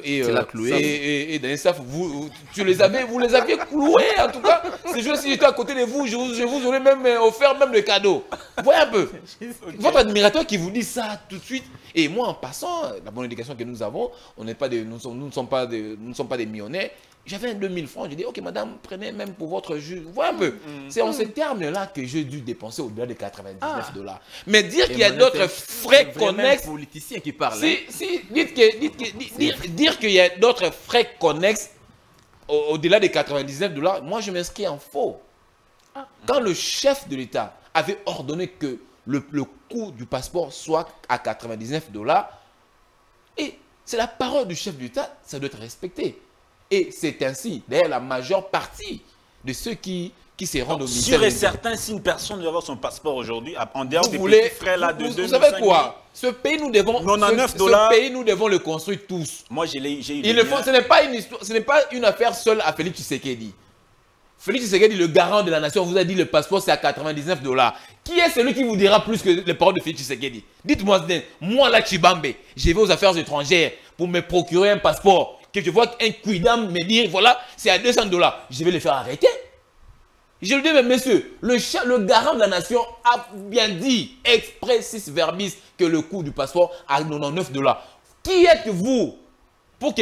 Daniel Safou, vous les aviez cloués en tout cas. C'est juste si j'étais à côté de vous, je vous aurais même offert même le cadeau. Voyez un peu. Votre admirateur qui vous dit ça tout de suite. Et moi en passant, la bonne éducation que nous avons, nous ne sommes pas des millionnaires. J'avais un 2000 francs, j'ai dit, ok madame, prenez même pour votre jus. Voyez un peu. C'est en ces termes-là que j'ai dû dépenser au-delà de 99 $. Mais dire qu'il y a d'autres frais connexes. Politicien qui parle. Dire qu'il y a d'autres frais connexes au-delà des 99 $, moi je m'inscris en faux. Quand le chef de l'État avait ordonné que le coût du passeport soit à 99 $, et c'est la parole du chef de l'État, ça doit être respecté. Et c'est ainsi, d'ailleurs, la majeure partie de ceux qui se rendent au ministère. Sûr et certain, si une personne veut avoir son passeport aujourd'hui, en dehors des petits frais là de 2 vous savez quoi? Ce pays, nous devons, ce pays, nous devons le construire tous. Moi, j'ai eu ce n'est pas une affaire seule à Félix Tshisekedi. Félix Tshisekedi, le garant de la nation, vous a dit le passeport c'est à 99 $. Qui est celui qui vous dira plus que les paroles de Félix Tshisekedi? Dites-moi, moi là, Chibambe, je vais aux affaires étrangères pour me procurer un passeport. Que je vois un quidam me dire, voilà, c'est à 200 $. Je vais le faire arrêter. Je le dis, mais monsieur, le garant de la nation a bien dit, expressis verbis, que le coût du passeport à 99 $. Qui êtes-vous pour que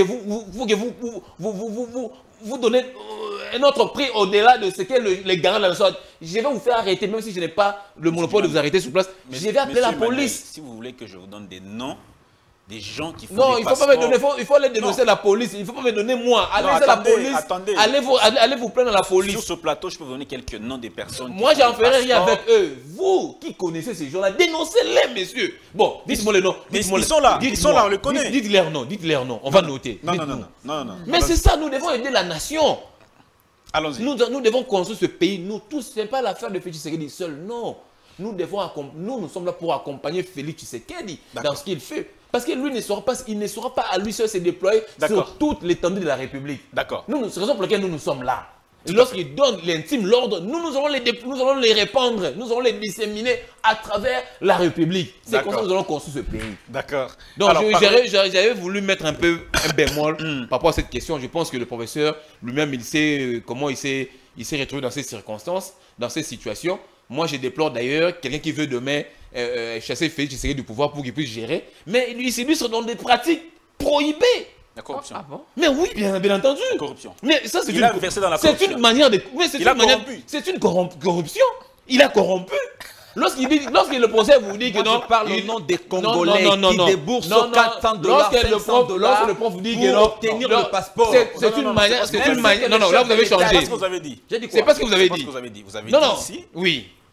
vous donnez un autre prix au-delà de ce que les garants de la nation? Je vais vous faire arrêter, même si je n'ai pas le monopole de vous arrêter sur place. Je vais appeler la police. Si vous voulez que je vous donne des noms, des gens qui font non, des il faut pas me donner, il faut aller dénoncer la police. Il ne faut pas me donner moi. Allez à la police. Attendez. Allez vous plaindre à la police. Sur ce plateau, je peux vous donner quelques noms des personnes. Moi, j'en ferai rien avec eux. Vous qui connaissez ces gens-là, dénoncez-les, messieurs. Bon, dites-moi les noms. Mais ils sont là, on les connaît. Dites leur nom, on va noter. Non. Mais c'est ça, nous devons aider la nation. Allons-y. Nous devons construire ce pays, nous tous. Ce n'est pas l'affaire de Félix Tshisekedi seul, non. Nous sommes là pour accompagner Félix Tshisekedi dans ce qu'il fait. Parce que lui ne sera pas à lui seul se déployer sur toute l'étendue de la République. D'accord. C'est la raison pour laquelle nous sommes là. Lorsqu'il donne l'intime l'ordre, nous allons les répandre, nous allons les disséminer à travers la République. C'est comme ça que nous allons construire ce pays. D'accord. Donc j'avais voulu mettre un peu un bémol par rapport à cette question. Je pense que le professeur lui-même, il sait comment il s'est retrouvé dans ces circonstances, dans ces situations. Moi, je déplore d'ailleurs quelqu'un qui veut demain chasser Félix Tshisekedi du pouvoir pour qu'il puisse gérer. Mais lui, c'est dans des pratiques prohibées. La corruption. Ah bon? Mais oui, bien entendu. La corruption. Mais ça, c'est une manière de... C'est une corruption. Il a corrompu. Lorsqu'il le procès vous dit que non... Je parle au nom des Congolais qui déboursent 400 $, 500 $. Lorsque le prof vous dit que non... Pour obtenir le passeport. C'est une manière... Non, là vous avez changé. C'est pas ce que vous avez dit. C'est pas ce que vous avez dit. Vous avez dit Non, ici. oui.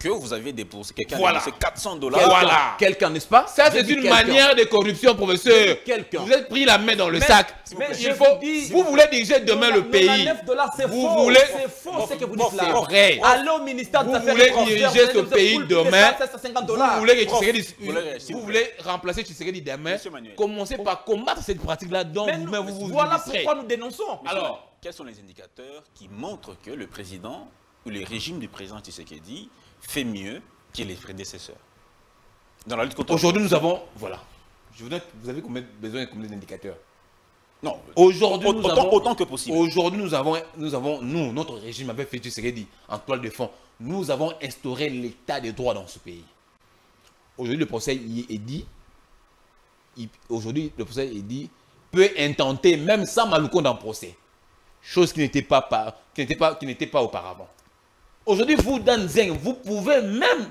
que vous aviez dépensé, quelqu'un Voilà. a dépensé $400. Voilà. Quelqu'un, n'est-ce pas? Ça, J'ai c'est dit une quelqu'un. manière de corruption, professeur. Quelqu'un. Vous êtes pris la main dans le Mais- sac. mais Il je faut, vous dis- vous voulez diriger demain le pays. $9, c'est Vous faux. voulez- C'est faux ce que vous dites là. Correct. Allez au ministère Vous des Affaires voulez étrangères, diriger vous ce allez pays vous payer demain. $750. Vous voulez que Prof, Tshisekedi- vous voulez- s'il vous vous voulez remplacer Tshisekedi demain. Monsieur Manuel. Commencez par combattre cette pratique-là dont Mais vous-même nous, vous vous voilà illustrez. pourquoi nous dénonçons. Alors, quels sont les indicateurs qui montrent que le président ou le régime du président Tshisekedi fait mieux que les prédécesseurs dans la lutte contre aujourd'hui, nous avons. Voilà. Vous avez besoin de combien d'indicateurs? Non, Aujourd'hui, nous avons. autant que possible. Aujourd'hui, nous, notre régime avec Félix Tshisekedi en toile de fond, nous avons instauré l'état de droit dans ce pays. Aujourd'hui, le procès est dit, peut intenter même sans Malouko dans le procès. Chose qui n'était pas auparavant. Aujourd'hui, vous, Dan Zeng, vous pouvez même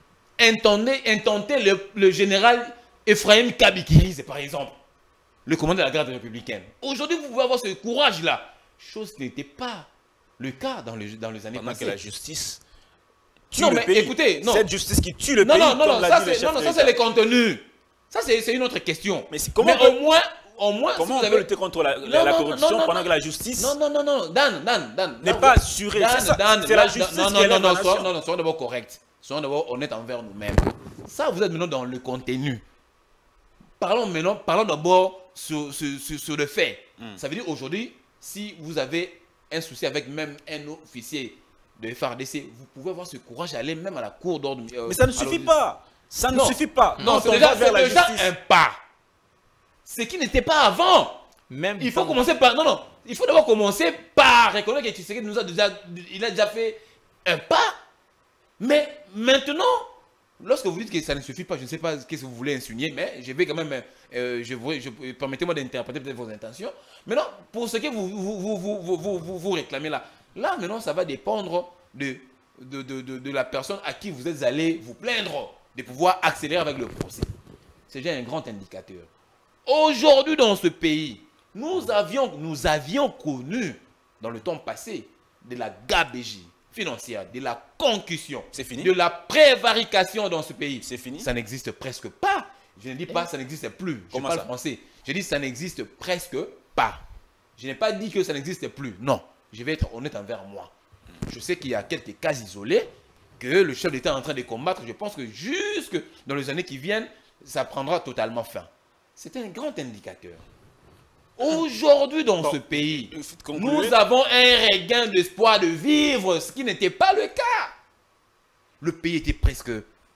intenter le général Ephraim Kabikirize, par exemple, le commandant de la garde républicaine. Aujourd'hui, vous pouvez avoir ce courage-là. Chose qui n'était pas le cas dans les années Pendant passées. que la justice tue Non, le mais pays. écoutez, non. Cette justice qui tue le Non, pays, non, non, comme non, l'a ça dit le c'est chef de ça, c'est l'État. les contenus. Ça c'est une autre question. Mais comment mais au moins, Comment si on vous peut avez... lutter contre la Non, corruption non, pendant non. que la justice Non, Dan. n'est pas assurée? C'est ça, c'est la justice qui élève la nation. Soyons d'abord corrects. Soyons d'abord honnêtes envers nous-mêmes. Ça, vous êtes maintenant dans le contenu. Parlons d'abord sur le fait. Ça veut dire aujourd'hui, si vous avez un souci avec même un officier de FARDC, vous pouvez avoir ce courage d'aller même à la cour d'ordre. Mais ça ne suffit pas. Ça ne Non. suffit pas. Non, Quand c'est on déjà, va vers la c'est déjà justice. un pas. Ce qui n'était pas avant. Même Il faut dans- commencer par... Non. Il faut d'abord commencer par reconnaître que Tshisekedi il a déjà fait un pas. Mais maintenant, lorsque vous dites que ça ne suffit pas, je ne sais pas ce que vous voulez insinuer, mais je vais quand même... permettez-moi d'interpréter peut-être vos intentions. Maintenant, pour ce que vous réclamez là, maintenant, ça va dépendre de la personne à qui vous êtes allé vous plaindre, de pouvoir accélérer avec le procès. C'est déjà un grand indicateur. Aujourd'hui, dans ce pays, nous avions connu, dans le temps passé, de la gabegie financière, de la concussion, C'est fini. de la prévarication dans ce pays. C'est fini. Ça n'existe presque pas. Je ne dis pas ça n'existe plus. Je Comment parle ça? français. Je dis ça n'existe presque pas. Je n'ai pas dit que ça n'existe plus. Non. Je vais être honnête envers moi. Je sais qu'il y a quelques cas isolés que le chef d'État est en train de combattre. Je pense que jusque dans les années qui viennent, ça prendra totalement fin. C'est un grand indicateur. Aujourd'hui, dans Bon, ce pays, il faut conclure. nous avons un regain d'espoir de vivre, ce qui n'était pas le cas. Le pays était presque.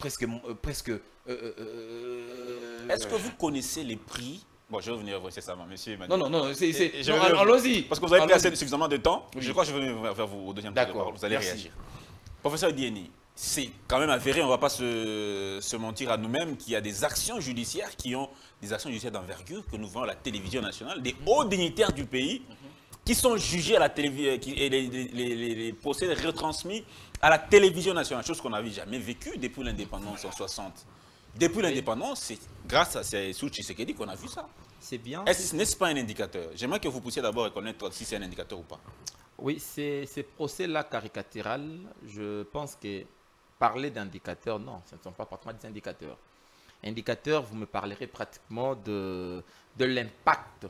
Est-ce que vous connaissez les prix? Bon, je vais revenir voir ça, monsieur Emmanuel. Non, Et je vais allons-y. Parce que vous avez pris Allons-y. suffisamment de temps. Oui. Je crois que je vais venir vers vous au deuxième tour de D'accord, parole. Vous allez merci. réagir. Professeur Dieni, c'est quand même avéré, on ne va pas se mentir à nous-mêmes, qu'il y a des actions judiciaires d'envergure que nous voyons à la télévision nationale, des hauts dignitaires du pays qui sont jugés à la télévision, et les procès retransmis à la télévision nationale, chose qu'on n'avait jamais vécue depuis l'indépendance en 60. Depuis l'indépendance, c'est grâce à Sous Tshisekedi qu'on a vu ça. C'est bien. N'est-ce pas un indicateur? J'aimerais que vous puissiez d'abord reconnaître si c'est un indicateur ou pas. Oui, ces procès-là caricatural, je pense que parler d'indicateurs, non, ce ne sont pas pratiquement des indicateurs. Indicateurs, vous me parlerez pratiquement de l'impact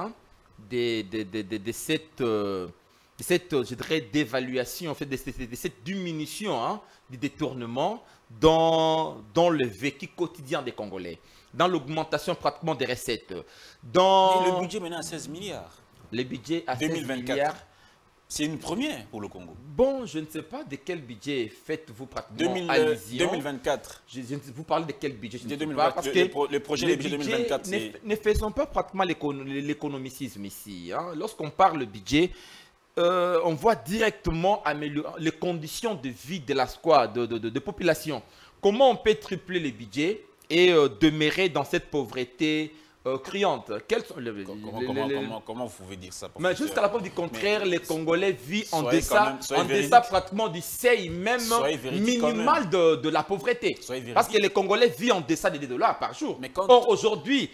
de cette je dirais, dévaluation, en fait, de cette diminution du détournement dans le vécu quotidien des Congolais, dans l'augmentation pratiquement des recettes, Et dans le budget maintenant à 16 milliards. le budget à 16 2024. milliards. C'est une première pour le Congo. Bon, je ne sais pas de quel budget faites-vous pratiquement allusion. 2024. Vous parlez de quel budget? Je ne sais 2024, pas, parce que le projet de budget 2024, c'est... ne faisons pas pratiquement l'économicisme ici. Lorsqu'on parle de budget, on voit directement améliorer les conditions de vie de la squad, de population. Comment on peut tripler les budgets et demeurer dans cette pauvreté criante? Quels sont Comment vous pouvez dire ça? Mais professeur? jusqu'à la preuve du contraire, les Congolais vivent en soyez quand même- soyez deçà véridique. pratiquement du seuil même Soyez véridique quand minimal de la pauvreté. Soyez véridique. Parce que les Congolais vivent en deçà des $2 par jour. Mais quand- Or, aujourd'hui,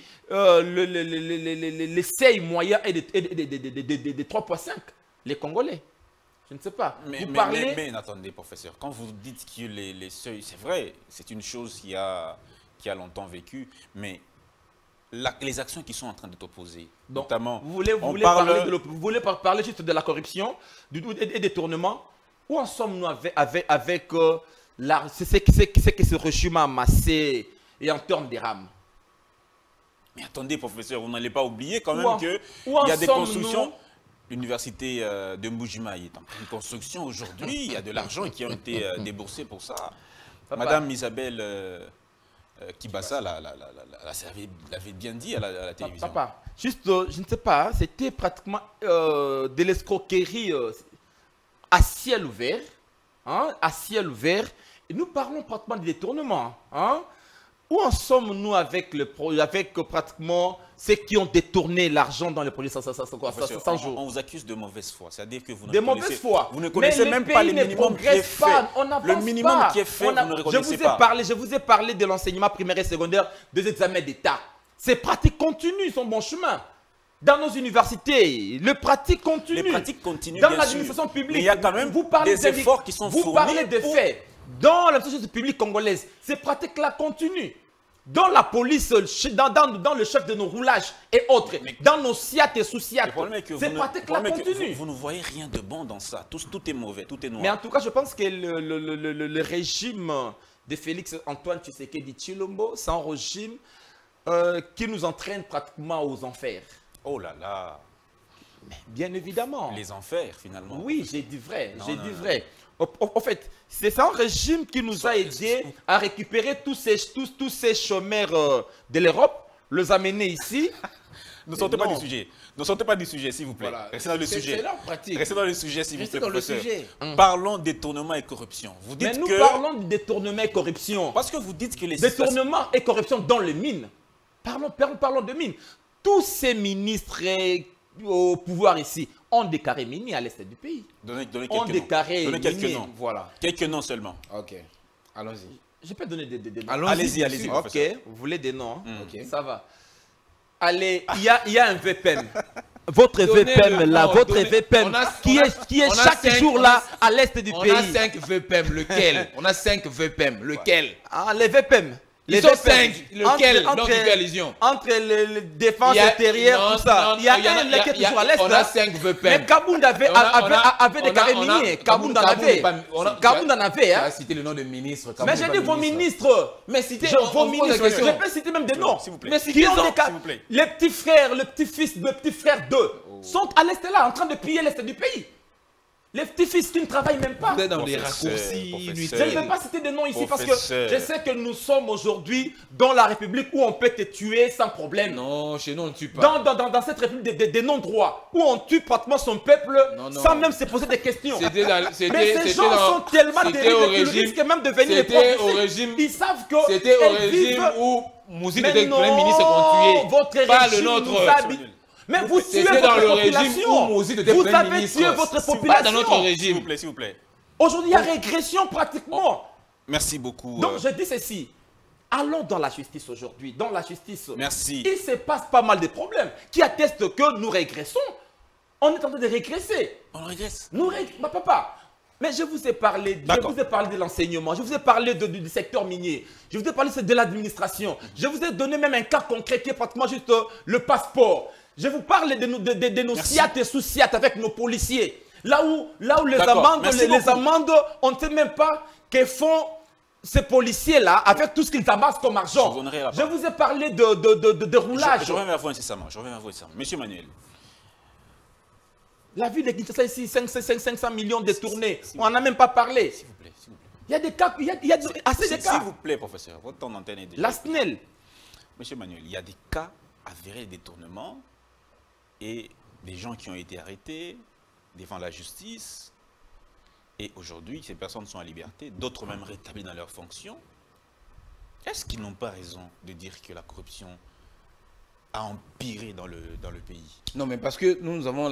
le seuil moyen est de 3,5. Les Congolais. Je ne sais pas. Mais, Vous parlez... mais attendez, professeur, quand vous dites que les seuils, c'est vrai, c'est une chose qui a longtemps vécu, mais les actions qui sont en train de t'opposer, notamment... Vous voulez parler juste de la corruption et des détournements? Où en sommes-nous avec ce que ce régime a amassé et en termes des rames? Mais attendez, professeur, vous n'allez pas oublier quand même qu'il y a des constructions. L'université de Mbujimayi est en pleine construction aujourd'hui. Il y a de l'argent qui a été déboursé pour ça. Papa. Madame Isabelle Kibassa l'avait bien dit à la télévision. Papa, juste, je ne sais pas, c'était pratiquement de l'escroquerie à ciel ouvert. Hein, à ciel ouvert. Et nous parlons pratiquement de détournement. Hein. Où en sommes-nous avec pratiquement ceux qui ont détourné l'argent dans les projets 100 jours? On vous accuse de mauvaise foi. C'est-à-dire que vous ne connaissez même pas le minimum qui est fait. Le minimum qui est fait, vous ne reconnaissez pas. Je vous ai parlé de l'enseignement primaire et secondaire, des examens d'État. Ces pratiques continuent son bon chemin. Dans nos universités, les pratiques continuent. Les pratiques continuent, dans l'administration publique. Mais il y a quand même des efforts qui sont fournis. Vous parlez des faits. Dans l'administration publique congolaise, ces pratiques-là continuent. Dans la police, dans le chef de nos roulages et autres, dans nos SIAT et sous-SIAT, ces pratiques-là continuent. Vous ne voyez rien de bon dans ça. Tout est mauvais, tout est noir. Mais en tout cas, je pense que le régime de Félix Antoine Tshisekedi Tshilombo, c'est un régime qui nous entraîne pratiquement aux enfers. Oh là là. Mais bien évidemment. Les enfers, finalement. Oui, j'ai dit vrai. J'ai dit vrai. En fait, c'est un régime qui nous a aidés à récupérer tous ces chômeurs de l'Europe, les amener ici. Ne sortez pas du sujet. Ne sortez pas du sujet, s'il vous plaît. Voilà. Restez dans le sujet. C'est leur pratique. Restez dans le sujet, s'il vous plaît, professeur. Sujet. Parlons détournement et corruption. Vous dites Mais nous parlons de détournement et corruption. Parce que vous dites que les... Détournement et corruption dans les mines. Parlons de mines. Tous ces ministres au pouvoir ici ont déclaré miniers à l'est du pays. Donnez quelques noms. Donnez quelques noms. Voilà. Quelques noms seulement. Ok. Allons-y. Je peux donner des noms. Allez-y. Ok. Vous voulez des noms? Ok. Ça va. Allez, il y a un VPM. Votre VPM là, votre VPM qui est chaque jour là à l'est du pays. On a 5 VPM, lequel? On a 5 VPM, lequel? Ah, les VPM. Ils sont 5, lequel? Dans quelle coalition? Entre les défenses intérieures, tout ça. Il y a un qui est toujours à l'est. On a 5 VPM. Mais Kabound avait des carrés miniers. Kabound en avait. Kabound en avait. Tu as cité le nom de ministre. Mais j'ai dit vos ministres. Mais citez vos ministres. Je peux citer même des noms. S'il vous plaît. Mais qui ont des cas. Les petits frères, le petit-fils, le petit frère d'eux sont à l'est là, en train de piller l'est du pays. Les petits-fils qui ne travaillent même pas. Vous êtes dans les raccourcis. Je ne vais pas citer des noms ici parce que je sais que nous sommes aujourd'hui dans la République où on peut te tuer sans problème. Non, chez nous on ne tue pas. Dans cette République des non-droits où on tue pratiquement son peuple sans même se poser des questions. Mais ces gens sont tellement terribles qu'ils risquent même de venir les professeurs. Ils savent que c'était au régime où Mouzid était le premier ministre qu'on tuait. Votre pas régime le nôtre. Mais vous tuez dans votre le régime population. où Mouzid était Vous premier avez ministre. tué votre population. Pas dans notre régime. S'il vous plaît. Aujourd'hui, il y a régression pratiquement. Merci beaucoup. Donc, je dis ceci. Allons dans la justice aujourd'hui. Dans la justice, merci. Il se passe pas mal de problèmes qui attestent que nous régressons. On est en train de régresser. On régresse. Papa, mais je vous ai parlé de l'enseignement, je vous ai parlé du secteur minier, je vous ai parlé de l'administration, je vous ai donné même un cas concret qui est pratiquement juste le passeport. Je vous parle de nos SIAT et sous-SIAT avec nos policiers. Là où les amendes, on ne sait même pas que font ces policiers-là avec tout ce qu'ils amassent comme argent. Je vous ai parlé de roulage. Je reviens vers vous incessamment. Monsieur Manuel. La ville de Kinshasa ici, 500 millions détournés. On n'en a même pas parlé. S'il vous plaît. Il y a des cas, il y a assez de cas. S'il vous plaît, professeur, votre temps d'antenne est déjà... La SNEL. Monsieur Manuel, il y a des cas avérés de détournement et des gens qui ont été arrêtés devant la justice. Et aujourd'hui, ces personnes sont en liberté, d'autres même rétablis dans leurs fonctions. Est-ce qu'ils n'ont pas raison de dire que la corruption a empiré dans le pays? Non, mais parce que nous avons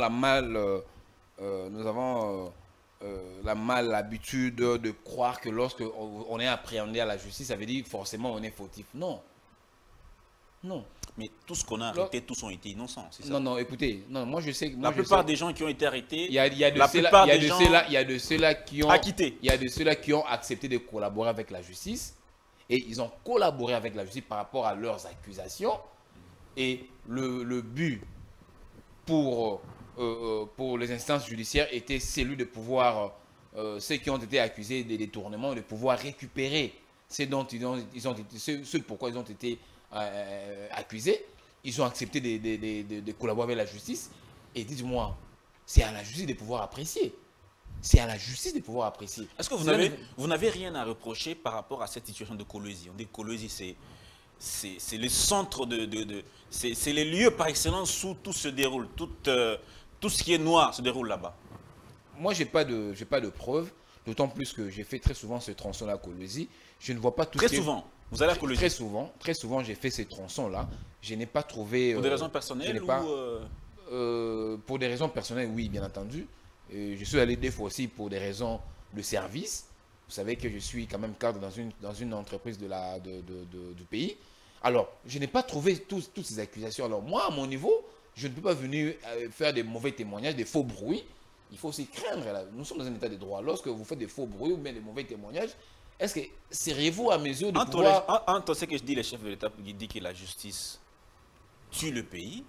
la l'habitude de croire que lorsque on est appréhendé à la justice, ça veut dire forcément on est fautif. Non. Non. Mais tout ce qu'on a arrêté, tous ont été innocents, c'est ça? Non, non, écoutez, non, moi je sais... La plupart des gens qui ont été arrêtés, il y a de ceux-là qui ont acquittés. Il y a de ceux-là qui ont accepté de collaborer avec la justice et ils ont collaboré avec la justice par rapport à leurs accusations. Et le but pour les instances judiciaires était celui de pouvoir, ceux qui ont été accusés des détournements, de pouvoir récupérer ce pourquoi ils ont été accusés. Ils ont accepté de collaborer avec la justice. Et dites-moi, c'est à la justice de pouvoir apprécier. C'est à la justice de pouvoir apprécier. Est-ce que vous n'avez rien à reprocher par rapport à cette situation de Kolwezi? On dit que Kolwezi, c'est le centre c'est les lieux par excellence où tout se déroule. Tout ce qui est noir se déroule là-bas. Moi, j'ai pas de preuves. D'autant plus que j'ai fait très souvent ce tronçon-là à Kolwezi. Je ne vois pas tout Très souvent. Vous allez à Kolwezi? Très souvent, j'ai fait ces tronçons-là. Je n'ai pas trouvé... Pour des raisons personnelles pour des raisons personnelles, oui, bien entendu. Je suis allé des fois aussi pour des raisons de service. Vous savez que je suis quand même cadre dans une entreprise du pays. Alors, je n'ai pas trouvé toutes ces accusations. Alors, moi, à mon niveau, je ne peux pas venir faire des mauvais témoignages, des faux bruits. Il faut aussi craindre. Là. Nous sommes dans un état de droit. Lorsque vous faites des faux bruits ou bien des mauvais témoignages, est-ce que seriez-vous à mesure de pouvoir... Entre ce que je dis, les chefs de l'État qui disent que la justice tue le pays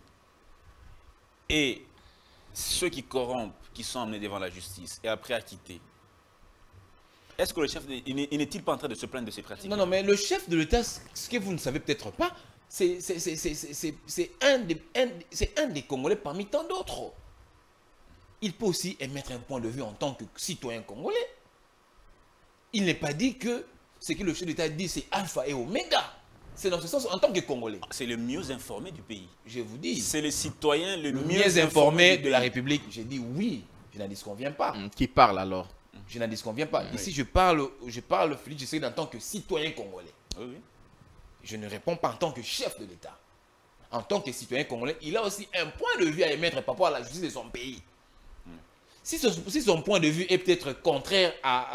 et ceux qui corrompent, qui sont emmenés devant la justice et après acquittés, est-ce que le chef, n'est-il pas en train de se plaindre de ces pratiques? Non, mais le chef de l'État, ce que vous ne savez peut-être pas, c'est un des Congolais parmi tant d'autres. Il peut aussi émettre un point de vue en tant que citoyen congolais. Il n'est pas dit que ce que le chef de l'État dit, c'est alpha et oméga. C'est dans ce sens en tant que Congolais. C'est le mieux informé du pays. Je vous dis. C'est le citoyen le mieux informé de la République. J'ai dit oui, je n'en disconviens pas. Qui parle alors? Je n'en disconviens pas. Oui. Ici, je parle Félix Tshisekedi en tant que citoyen congolais. Oui. Je ne réponds pas en tant que chef de l'État. En tant que citoyen congolais, il a aussi un point de vue à émettre par rapport à la justice de son pays. Si son point de vue est peut-être contraire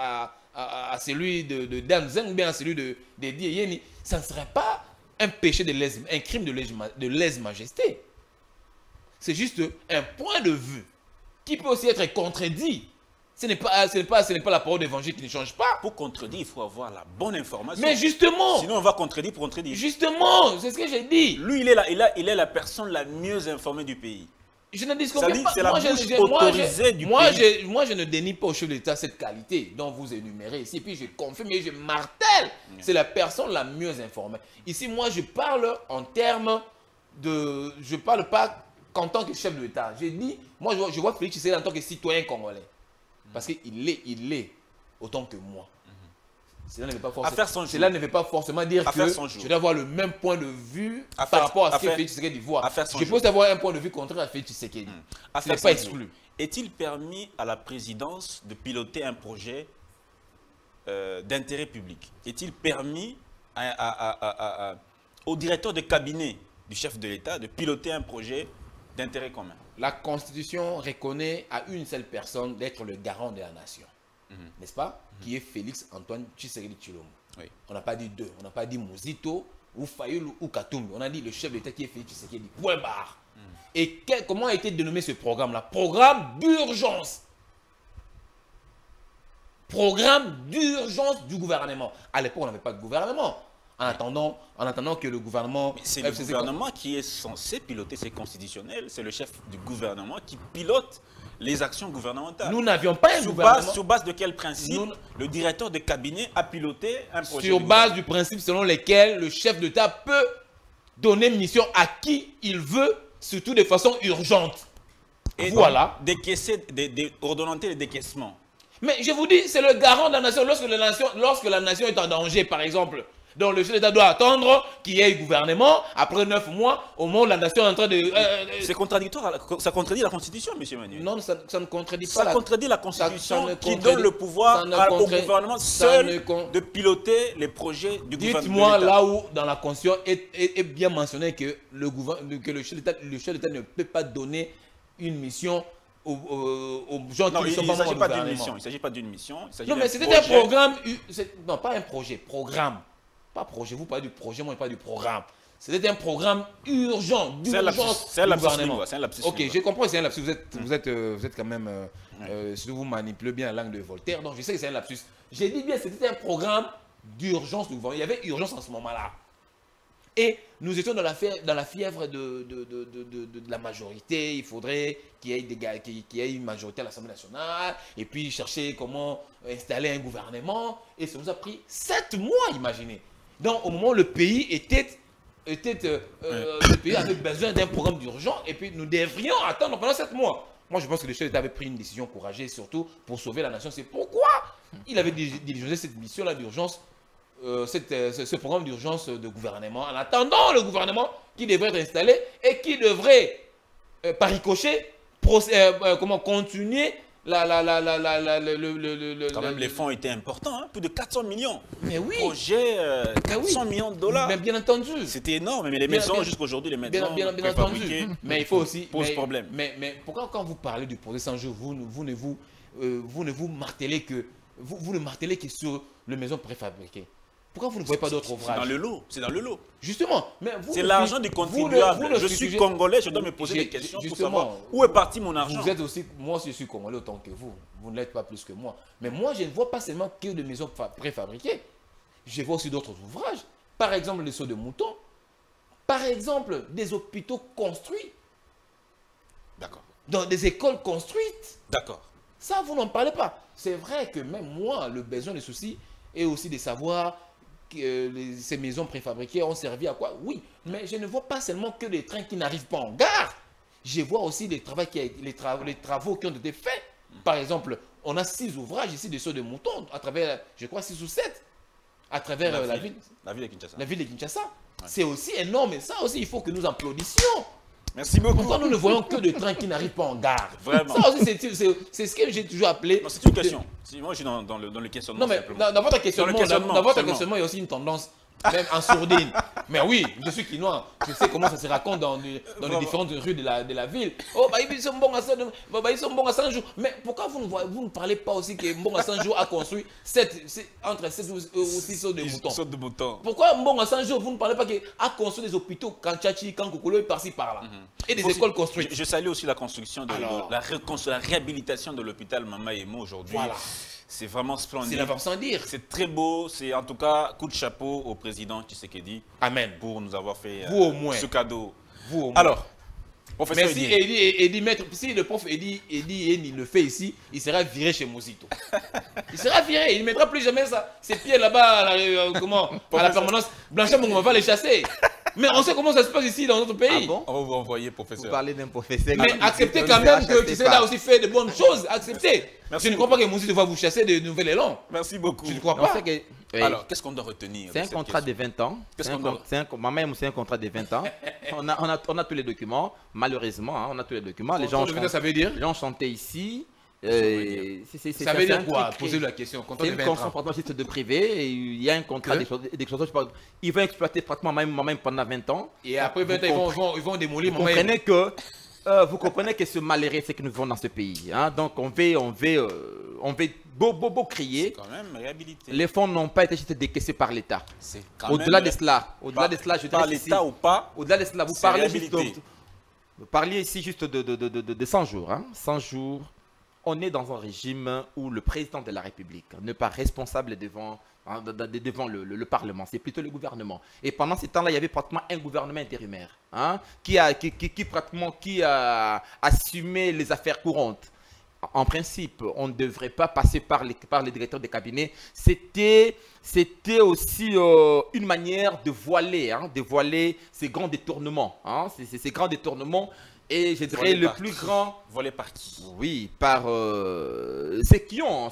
à celui de Danzeng ou bien à celui de Yeni, ça ne serait pas un péché un crime de lèse-majesté. C'est juste un point de vue qui peut aussi être contredit. Ce n'est pas la parole d'évangile qui ne change pas. Pour contredire, il faut avoir la bonne information. Mais justement. Sinon, on va contredire pour contredire. Justement, c'est ce que j'ai dit. Lui, il est la personne la mieux informée du pays. Je ne disconviens pas. C'est la bouche autorisée du pays. Moi, je ne dénie pas au chef de l'État cette qualité dont vous énumérez ici. Puis je confirme et je martèle. C'est la personne la mieux informée. Ici, moi, je parle en termes de... Je ne parle pas qu'en tant que chef de l'État. J'ai dit, moi, je vois Félix Tshisekedi en tant que citoyen congolais. Parce qu'il l'est autant que moi. Cela ne veut pas forcément dire que je dois avoir le même point de vue par rapport à ce que Félix Tshisekedi voit. Je peux avoir un point de vue contraire à Félix Tshisekedi. Ce n'est pas exclu. Est-il permis à la présidence de piloter un projet d'intérêt public? Est-il permis au directeur de cabinet du chef de l'État de piloter un projet d'intérêt commun? La Constitution reconnaît à une seule personne d'être le garant de la nation. N'est-ce pas? Qui est Félix Antoine Tshisekedi Tshilombo. Oui. On n'a pas dit deux. On n'a pas dit Mouzito, ou Fayoul, ou Katumbi. On a dit le chef d'État qui est Félix Tshisekedi. Point barre. Et comment a été dénommé ce programme-là? Programme d'urgence. Programme d'urgence du gouvernement. À l'époque, on n'avait pas de gouvernement. En attendant que le gouvernement... C'est le gouvernement qui est censé piloter, c'est constitutionnel. C'est le chef du gouvernement qui pilote les actions gouvernementales. Nous n'avions pas un gouvernement. Sur base de quel principe le directeur de cabinet a piloté un projet? Sur base du principe selon lequel le chef d'État peut donner mission à qui il veut, surtout de façon urgente. Et voilà. Ordonnanter les décaissements. Mais je vous dis, c'est le garant de la nation. Lorsque la nation est en danger, par exemple, donc le chef d'État doit attendre qu'il y ait un gouvernement. Après 9 mois, au moment où la nation est en train de... C'est contradictoire, ça contredit la Constitution, M. Manuel. Non, ça ne contredit pas. Ça contredit la Constitution qui donne le pouvoir au gouvernement seul de piloter les projets du gouvernement. Dites-moi là où dans la Constitution est bien mentionné que le chef d'État ne peut pas donner une mission aux gens qui ne sont pas membres du gouvernement. Il ne s'agit pas d'une mission. Non, mais c'était un programme. Non, pas un projet, programme. Pas projet. Vous parlez du projet, moi je parle du programme. C'était un programme urgent, d'urgence. C'est un lapsus. Ok, je comprends, c'est un lapsus. Vous êtes quand même, si vous manipulez bien la langue de Voltaire, donc je sais que c'est un lapsus. J'ai dit bien, c'était un programme d'urgence. Il y avait urgence en ce moment-là. Et nous étions dans la fièvre de la majorité. Il faudrait qu'il y ait une majorité à l'Assemblée nationale. Et puis chercher comment installer un gouvernement. Et ça nous a pris 7 mois, imaginez. Donc au moment où le pays le pays avait besoin d'un programme d'urgence. Et puis nous devrions attendre pendant 7 mois. Moi je pense que le chef d'État avait pris une décision courageuse, surtout pour sauver la nation. C'est pourquoi il avait dirigé cette mission-là d'urgence. Ce programme d'urgence de gouvernement, en attendant le gouvernement qui devrait être installé et qui devrait, par ricochet, continuer Quand même, les fonds étaient importants, hein, plus de 400 millions. Mais oui. Projet, 400 millions de dollars. Mais bien entendu. C'était énorme, mais les maisons, jusqu'à aujourd'hui, les maisons bien entendu. Mais il faut aussi... Pose problème. Mais pourquoi quand vous parlez du projet 100 jours, vous ne martelez que sur les maisons préfabriquées? Pourquoi vous ne voyez pas d'autres ouvrages? C'est dans le lot. Justement. C'est l'argent du contribuable. Je suis congolais, je dois me poser des questions pour savoir où est parti mon argent. Vous êtes aussi, moi je suis congolais autant que vous. Vous ne l'êtes pas plus que moi. Mais moi, je ne vois pas seulement que des maisons préfabriquées. Je vois aussi d'autres ouvrages. Par exemple, les seaux de moutons. Par exemple, des hôpitaux construits. D'accord. Dans des écoles construites. D'accord. Ça, vous n'en parlez pas. C'est vrai que même moi, le besoin, le souci est aussi de savoir ces maisons préfabriquées ont servi à quoi? Oui, mais je ne vois pas seulement que les trains qui n'arrivent pas en gare. Je vois aussi les travaux qui ont été faits. Par exemple, on a 6 ouvrages ici de seaux de moutons à travers, je crois, 6 ou 7, à travers la ville de Kinshasa. La ville de Kinshasa. Ouais. C'est aussi énorme et ça aussi, il faut que nous applaudissions. Merci beaucoup. Pourquoi nous ne voyons que des trains qui n'arrivent pas en gare? Vraiment. Ça aussi, c'est ce que j'ai toujours appelé... C'est une question. Moi, je suis dans le questionnement. Non, mais dans votre questionnement, il y a aussi une tendance, même en sourdine. Mais oui, je suis quinois. Je sais comment ça se raconte dans les différentes rues de la ville. Oh, bah, ils sont bons à 100 jours. Mais pourquoi vous ne parlez pas aussi que Mbonga 100 jours a construit entre 7 ou 6 sauts de moutons? Pourquoi Mbonga 100 jours, vous ne parlez pas qu'il a construit des hôpitaux, Kanchachi, Kankokolo, par-ci, par-là, et des écoles construites? Je salue aussi la construction, la réhabilitation de l'hôpital Mama Emo aujourd'hui. Voilà. C'est vraiment splendide. C'est l'avant sans dire. C'est très beau. C'est en tout cas coup de chapeau au président Tshisekedi. Amen. Pour nous avoir fait vous au moins. Ce cadeau. Vous au moins. Alors, professeur Edi, maître, si le prof Edi le fait ici, il sera viré chez Mosito. Il sera viré. Il ne mettra plus jamais ses pieds là-bas à la permanence. Blanchard on va les chasser. Mais on sait comment ça se passe ici dans notre pays. Ah bon? On va vous envoyer, professeur. Vous parlez d'un professeur. Mais acceptez quand même que tu sais là aussi fait de bonnes choses. Acceptez. Merci. Je ne crois pas que Mosito va vous chasser de nouvel élan. Merci beaucoup. Je ne crois pas. Alors, qu'est-ce qu'on doit retenir? C'est un contrat de 20 ans. C'est un contrat de 20 ans. On a tous les documents. Malheureusement, on a tous les documents. Les gens ça veut dire? Les gens chantaient ici. Ça veut dire quoi? Posez la question. C'est une contrat de privé. Il y a un contrat d'exploitation. Ils vont exploiter pratiquement même pendant 20 ans. Et après 20 ans, ils vont démolir. Vous comprenez que ce malheureux, c'est que nous vivons dans ce pays. Hein? Donc on veut beau crier. Quand même réhabilité. Les fonds n'ont pas été juste décaissés par l'État. Au-delà de cela, je par l'État ou pas. Au-delà de cela, vous parliez ici juste de 100 jours. Hein? 100 jours. On est dans un régime où le président de la République n'est pas responsable devant le Parlement, c'est plutôt le gouvernement. Et pendant ce temps-là, il y avait pratiquement un gouvernement intérimaire qui a assumé les affaires courantes. En principe, on ne devrait pas passer par les directeurs de cabinet. C'était aussi une manière de voiler ces grands détournements. Ces grands détournements. Et je dirais le plus grand... Volé par qui? Oui, par ceux qui ont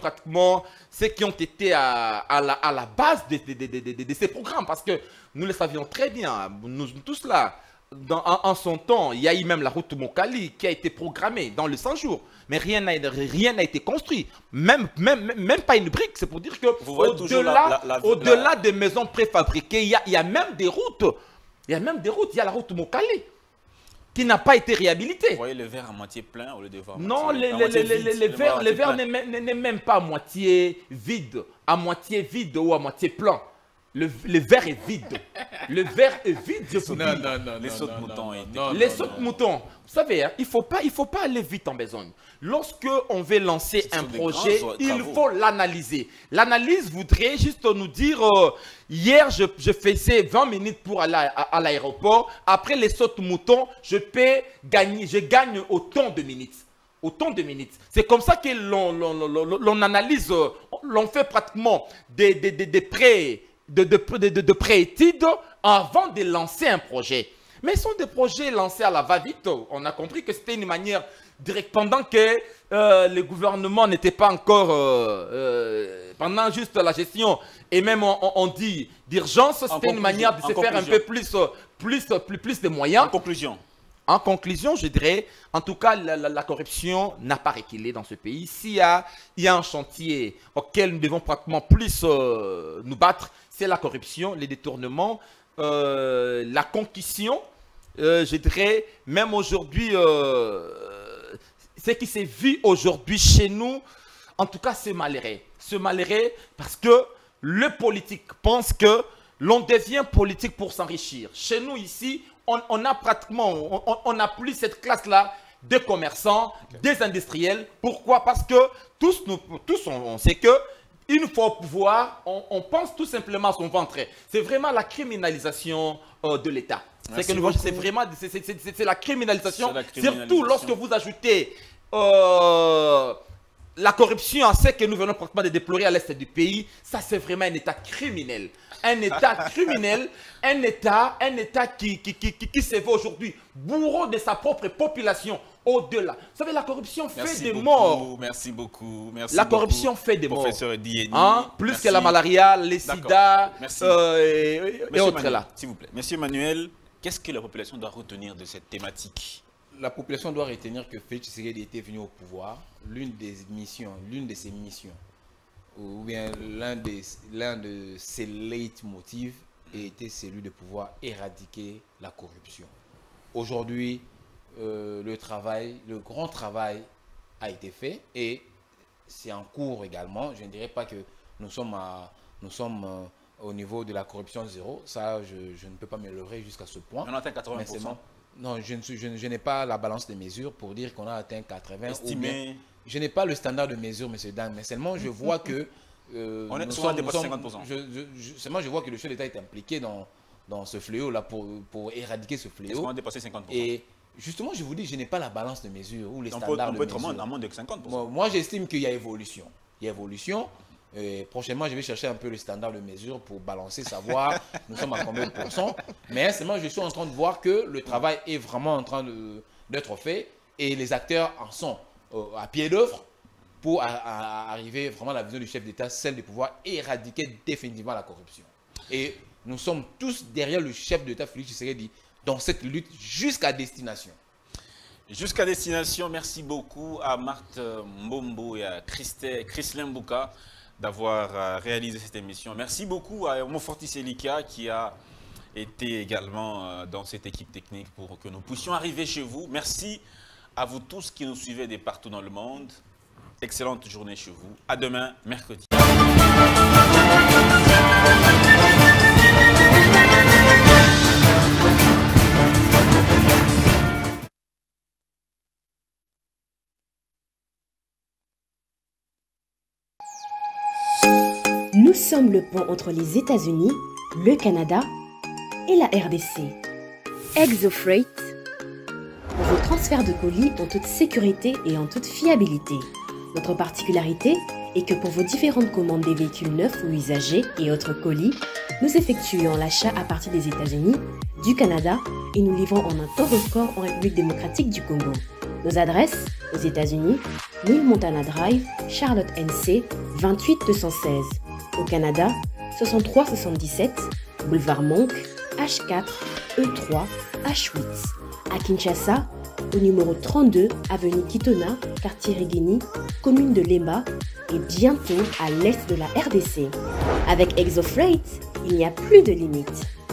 été à la base de ces programmes. Parce que nous le savions très bien, nous tous là, en son temps, il y a eu même la route Mokali qui a été programmée dans le 100 jours. Mais rien n'a été construit, même pas une brique. C'est pour dire que au-delà des maisons préfabriquées, il y a même des routes. Il y a la route Mokali qui n'a pas été réhabilité. Vous voyez le verre à moitié plein au lieu de voir. Non, le verre n'est même pas à moitié vide ou à moitié plein. le verre est vide. Le verre est vide, je vous dis. Les sauts de moutons. Les sauts de moutons, vous savez, hein, il faut pas aller vite en besogne. Lorsque on veut lancer un projet, il faut l'analyser. L'analyse voudrait juste nous dire, hier je faisais 20 minutes pour aller à l'aéroport. Après les sauts de moutons, je gagne autant de minutes. Autant de minutes. C'est comme ça que l'on analyse, l'on fait pratiquement des pré-études avant de lancer un projet. Mais ce sont des projets lancés à la va-vite. On a compris que c'était une manière directe pendant que le gouvernement n'était pas encore pendant juste la gestion et même on dit d'urgence, c'était une manière de se faire un peu plus de moyens. En conclusion, je dirais, en tout cas, la corruption n'a pas reculé dans ce pays. S'il y a un chantier auquel nous devons pratiquement plus nous battre, c'est la corruption, les détournements, la concussion. Je dirais, même aujourd'hui, ce qui s'est vu aujourd'hui chez nous, en tout cas, c'est malheureux. C'est malheureux parce que le politique pense que l'on devient politique pour s'enrichir. Chez nous, ici, on a pratiquement, on n'a plus cette classe-là de commerçants, des industriels. Pourquoi? Parce que tous on sait que une fois au pouvoir, on pense tout simplement à son ventre. C'est vraiment la criminalisation de l'État. C'est vraiment la criminalisation. Surtout lorsque vous ajoutez la corruption à ce que nous venons pratiquement de déplorer à l'est du pays. Ça, c'est vraiment un État criminel. Un État criminel, un État qui se veut aujourd'hui bourreau de sa propre population au-delà. Vous savez, la corruption fait des morts. Merci beaucoup. La corruption fait des morts. Professeur Diény. Plus que la malaria, les sida et autres là. S'il vous plaît. Monsieur Manuel, qu'est-ce que la population doit retenir de cette thématique? La population doit retenir que Félix Tshisekedi était venu au pouvoir. L'une de ses missions, ou bien l'un de ses leitmotivs était celui de pouvoir éradiquer la corruption. Aujourd'hui, le grand travail a été fait et c'est en cours également. Je ne dirais pas que nous sommes au niveau de la corruption zéro. Ça, je ne peux pas me leurrer jusqu'à ce point. On atteint 80%. Non, je n'ai pas la balance des mesures pour dire qu'on a atteint 80. Estimé. Je n'ai pas le standard de mesure, M. Dan, mais seulement je vois que... on est souvent dépassé 50%. Seulement je vois que le chef d'État est impliqué dans ce fléau-là pour éradiquer ce fléau. Est-ce qu'on a dépassé 50%? Et justement, je vous dis, je n'ai pas la balance de mesure ou les standards de mesure. On peut être à moins de 50%. Moi, j'estime qu'il y a évolution. Il y a évolution. Prochainement, je vais chercher un peu le standard de mesure pour balancer, savoir nous sommes à combien de pourcents. Mais seulement, je suis en train de voir que le travail est vraiment en train d'être fait et les acteurs en sont à pied d'œuvre pour arriver vraiment à la vision du chef d'État, celle de pouvoir éradiquer définitivement la corruption. Et nous sommes tous derrière le chef d'État, Félix Tshisekedi, dans cette lutte jusqu'à destination. Jusqu'à destination, merci beaucoup à Marthe Mbombo et à Christine Mbouka d'avoir réalisé cette émission. Merci beaucoup à Moforti Selika qui a été également dans cette équipe technique pour que nous puissions arriver chez vous. Merci à vous tous qui nous suivez de partout dans le monde. Excellente journée chez vous. À demain, mercredi. Nous sommes le pont entre les États-Unis, le Canada et la RDC. ExoFreight, pour vos transferts de colis en toute sécurité et en toute fiabilité. Notre particularité est que pour vos différentes commandes des véhicules neufs ou usagés et autres colis, nous effectuons l'achat à partir des États-Unis, du Canada et nous livrons en un temps record en République démocratique du Congo. Nos adresses, aux États-Unis, 1000 Montana Drive, Charlotte NC, 28216. Au Canada, 6377, Boulevard Monk, H4, E3, H8. À Kinshasa, au numéro 32, avenue Kitona, quartier Rigini, commune de Lemba et bientôt à l'est de la RDC. Avec ExoFreight, il n'y a plus de limites.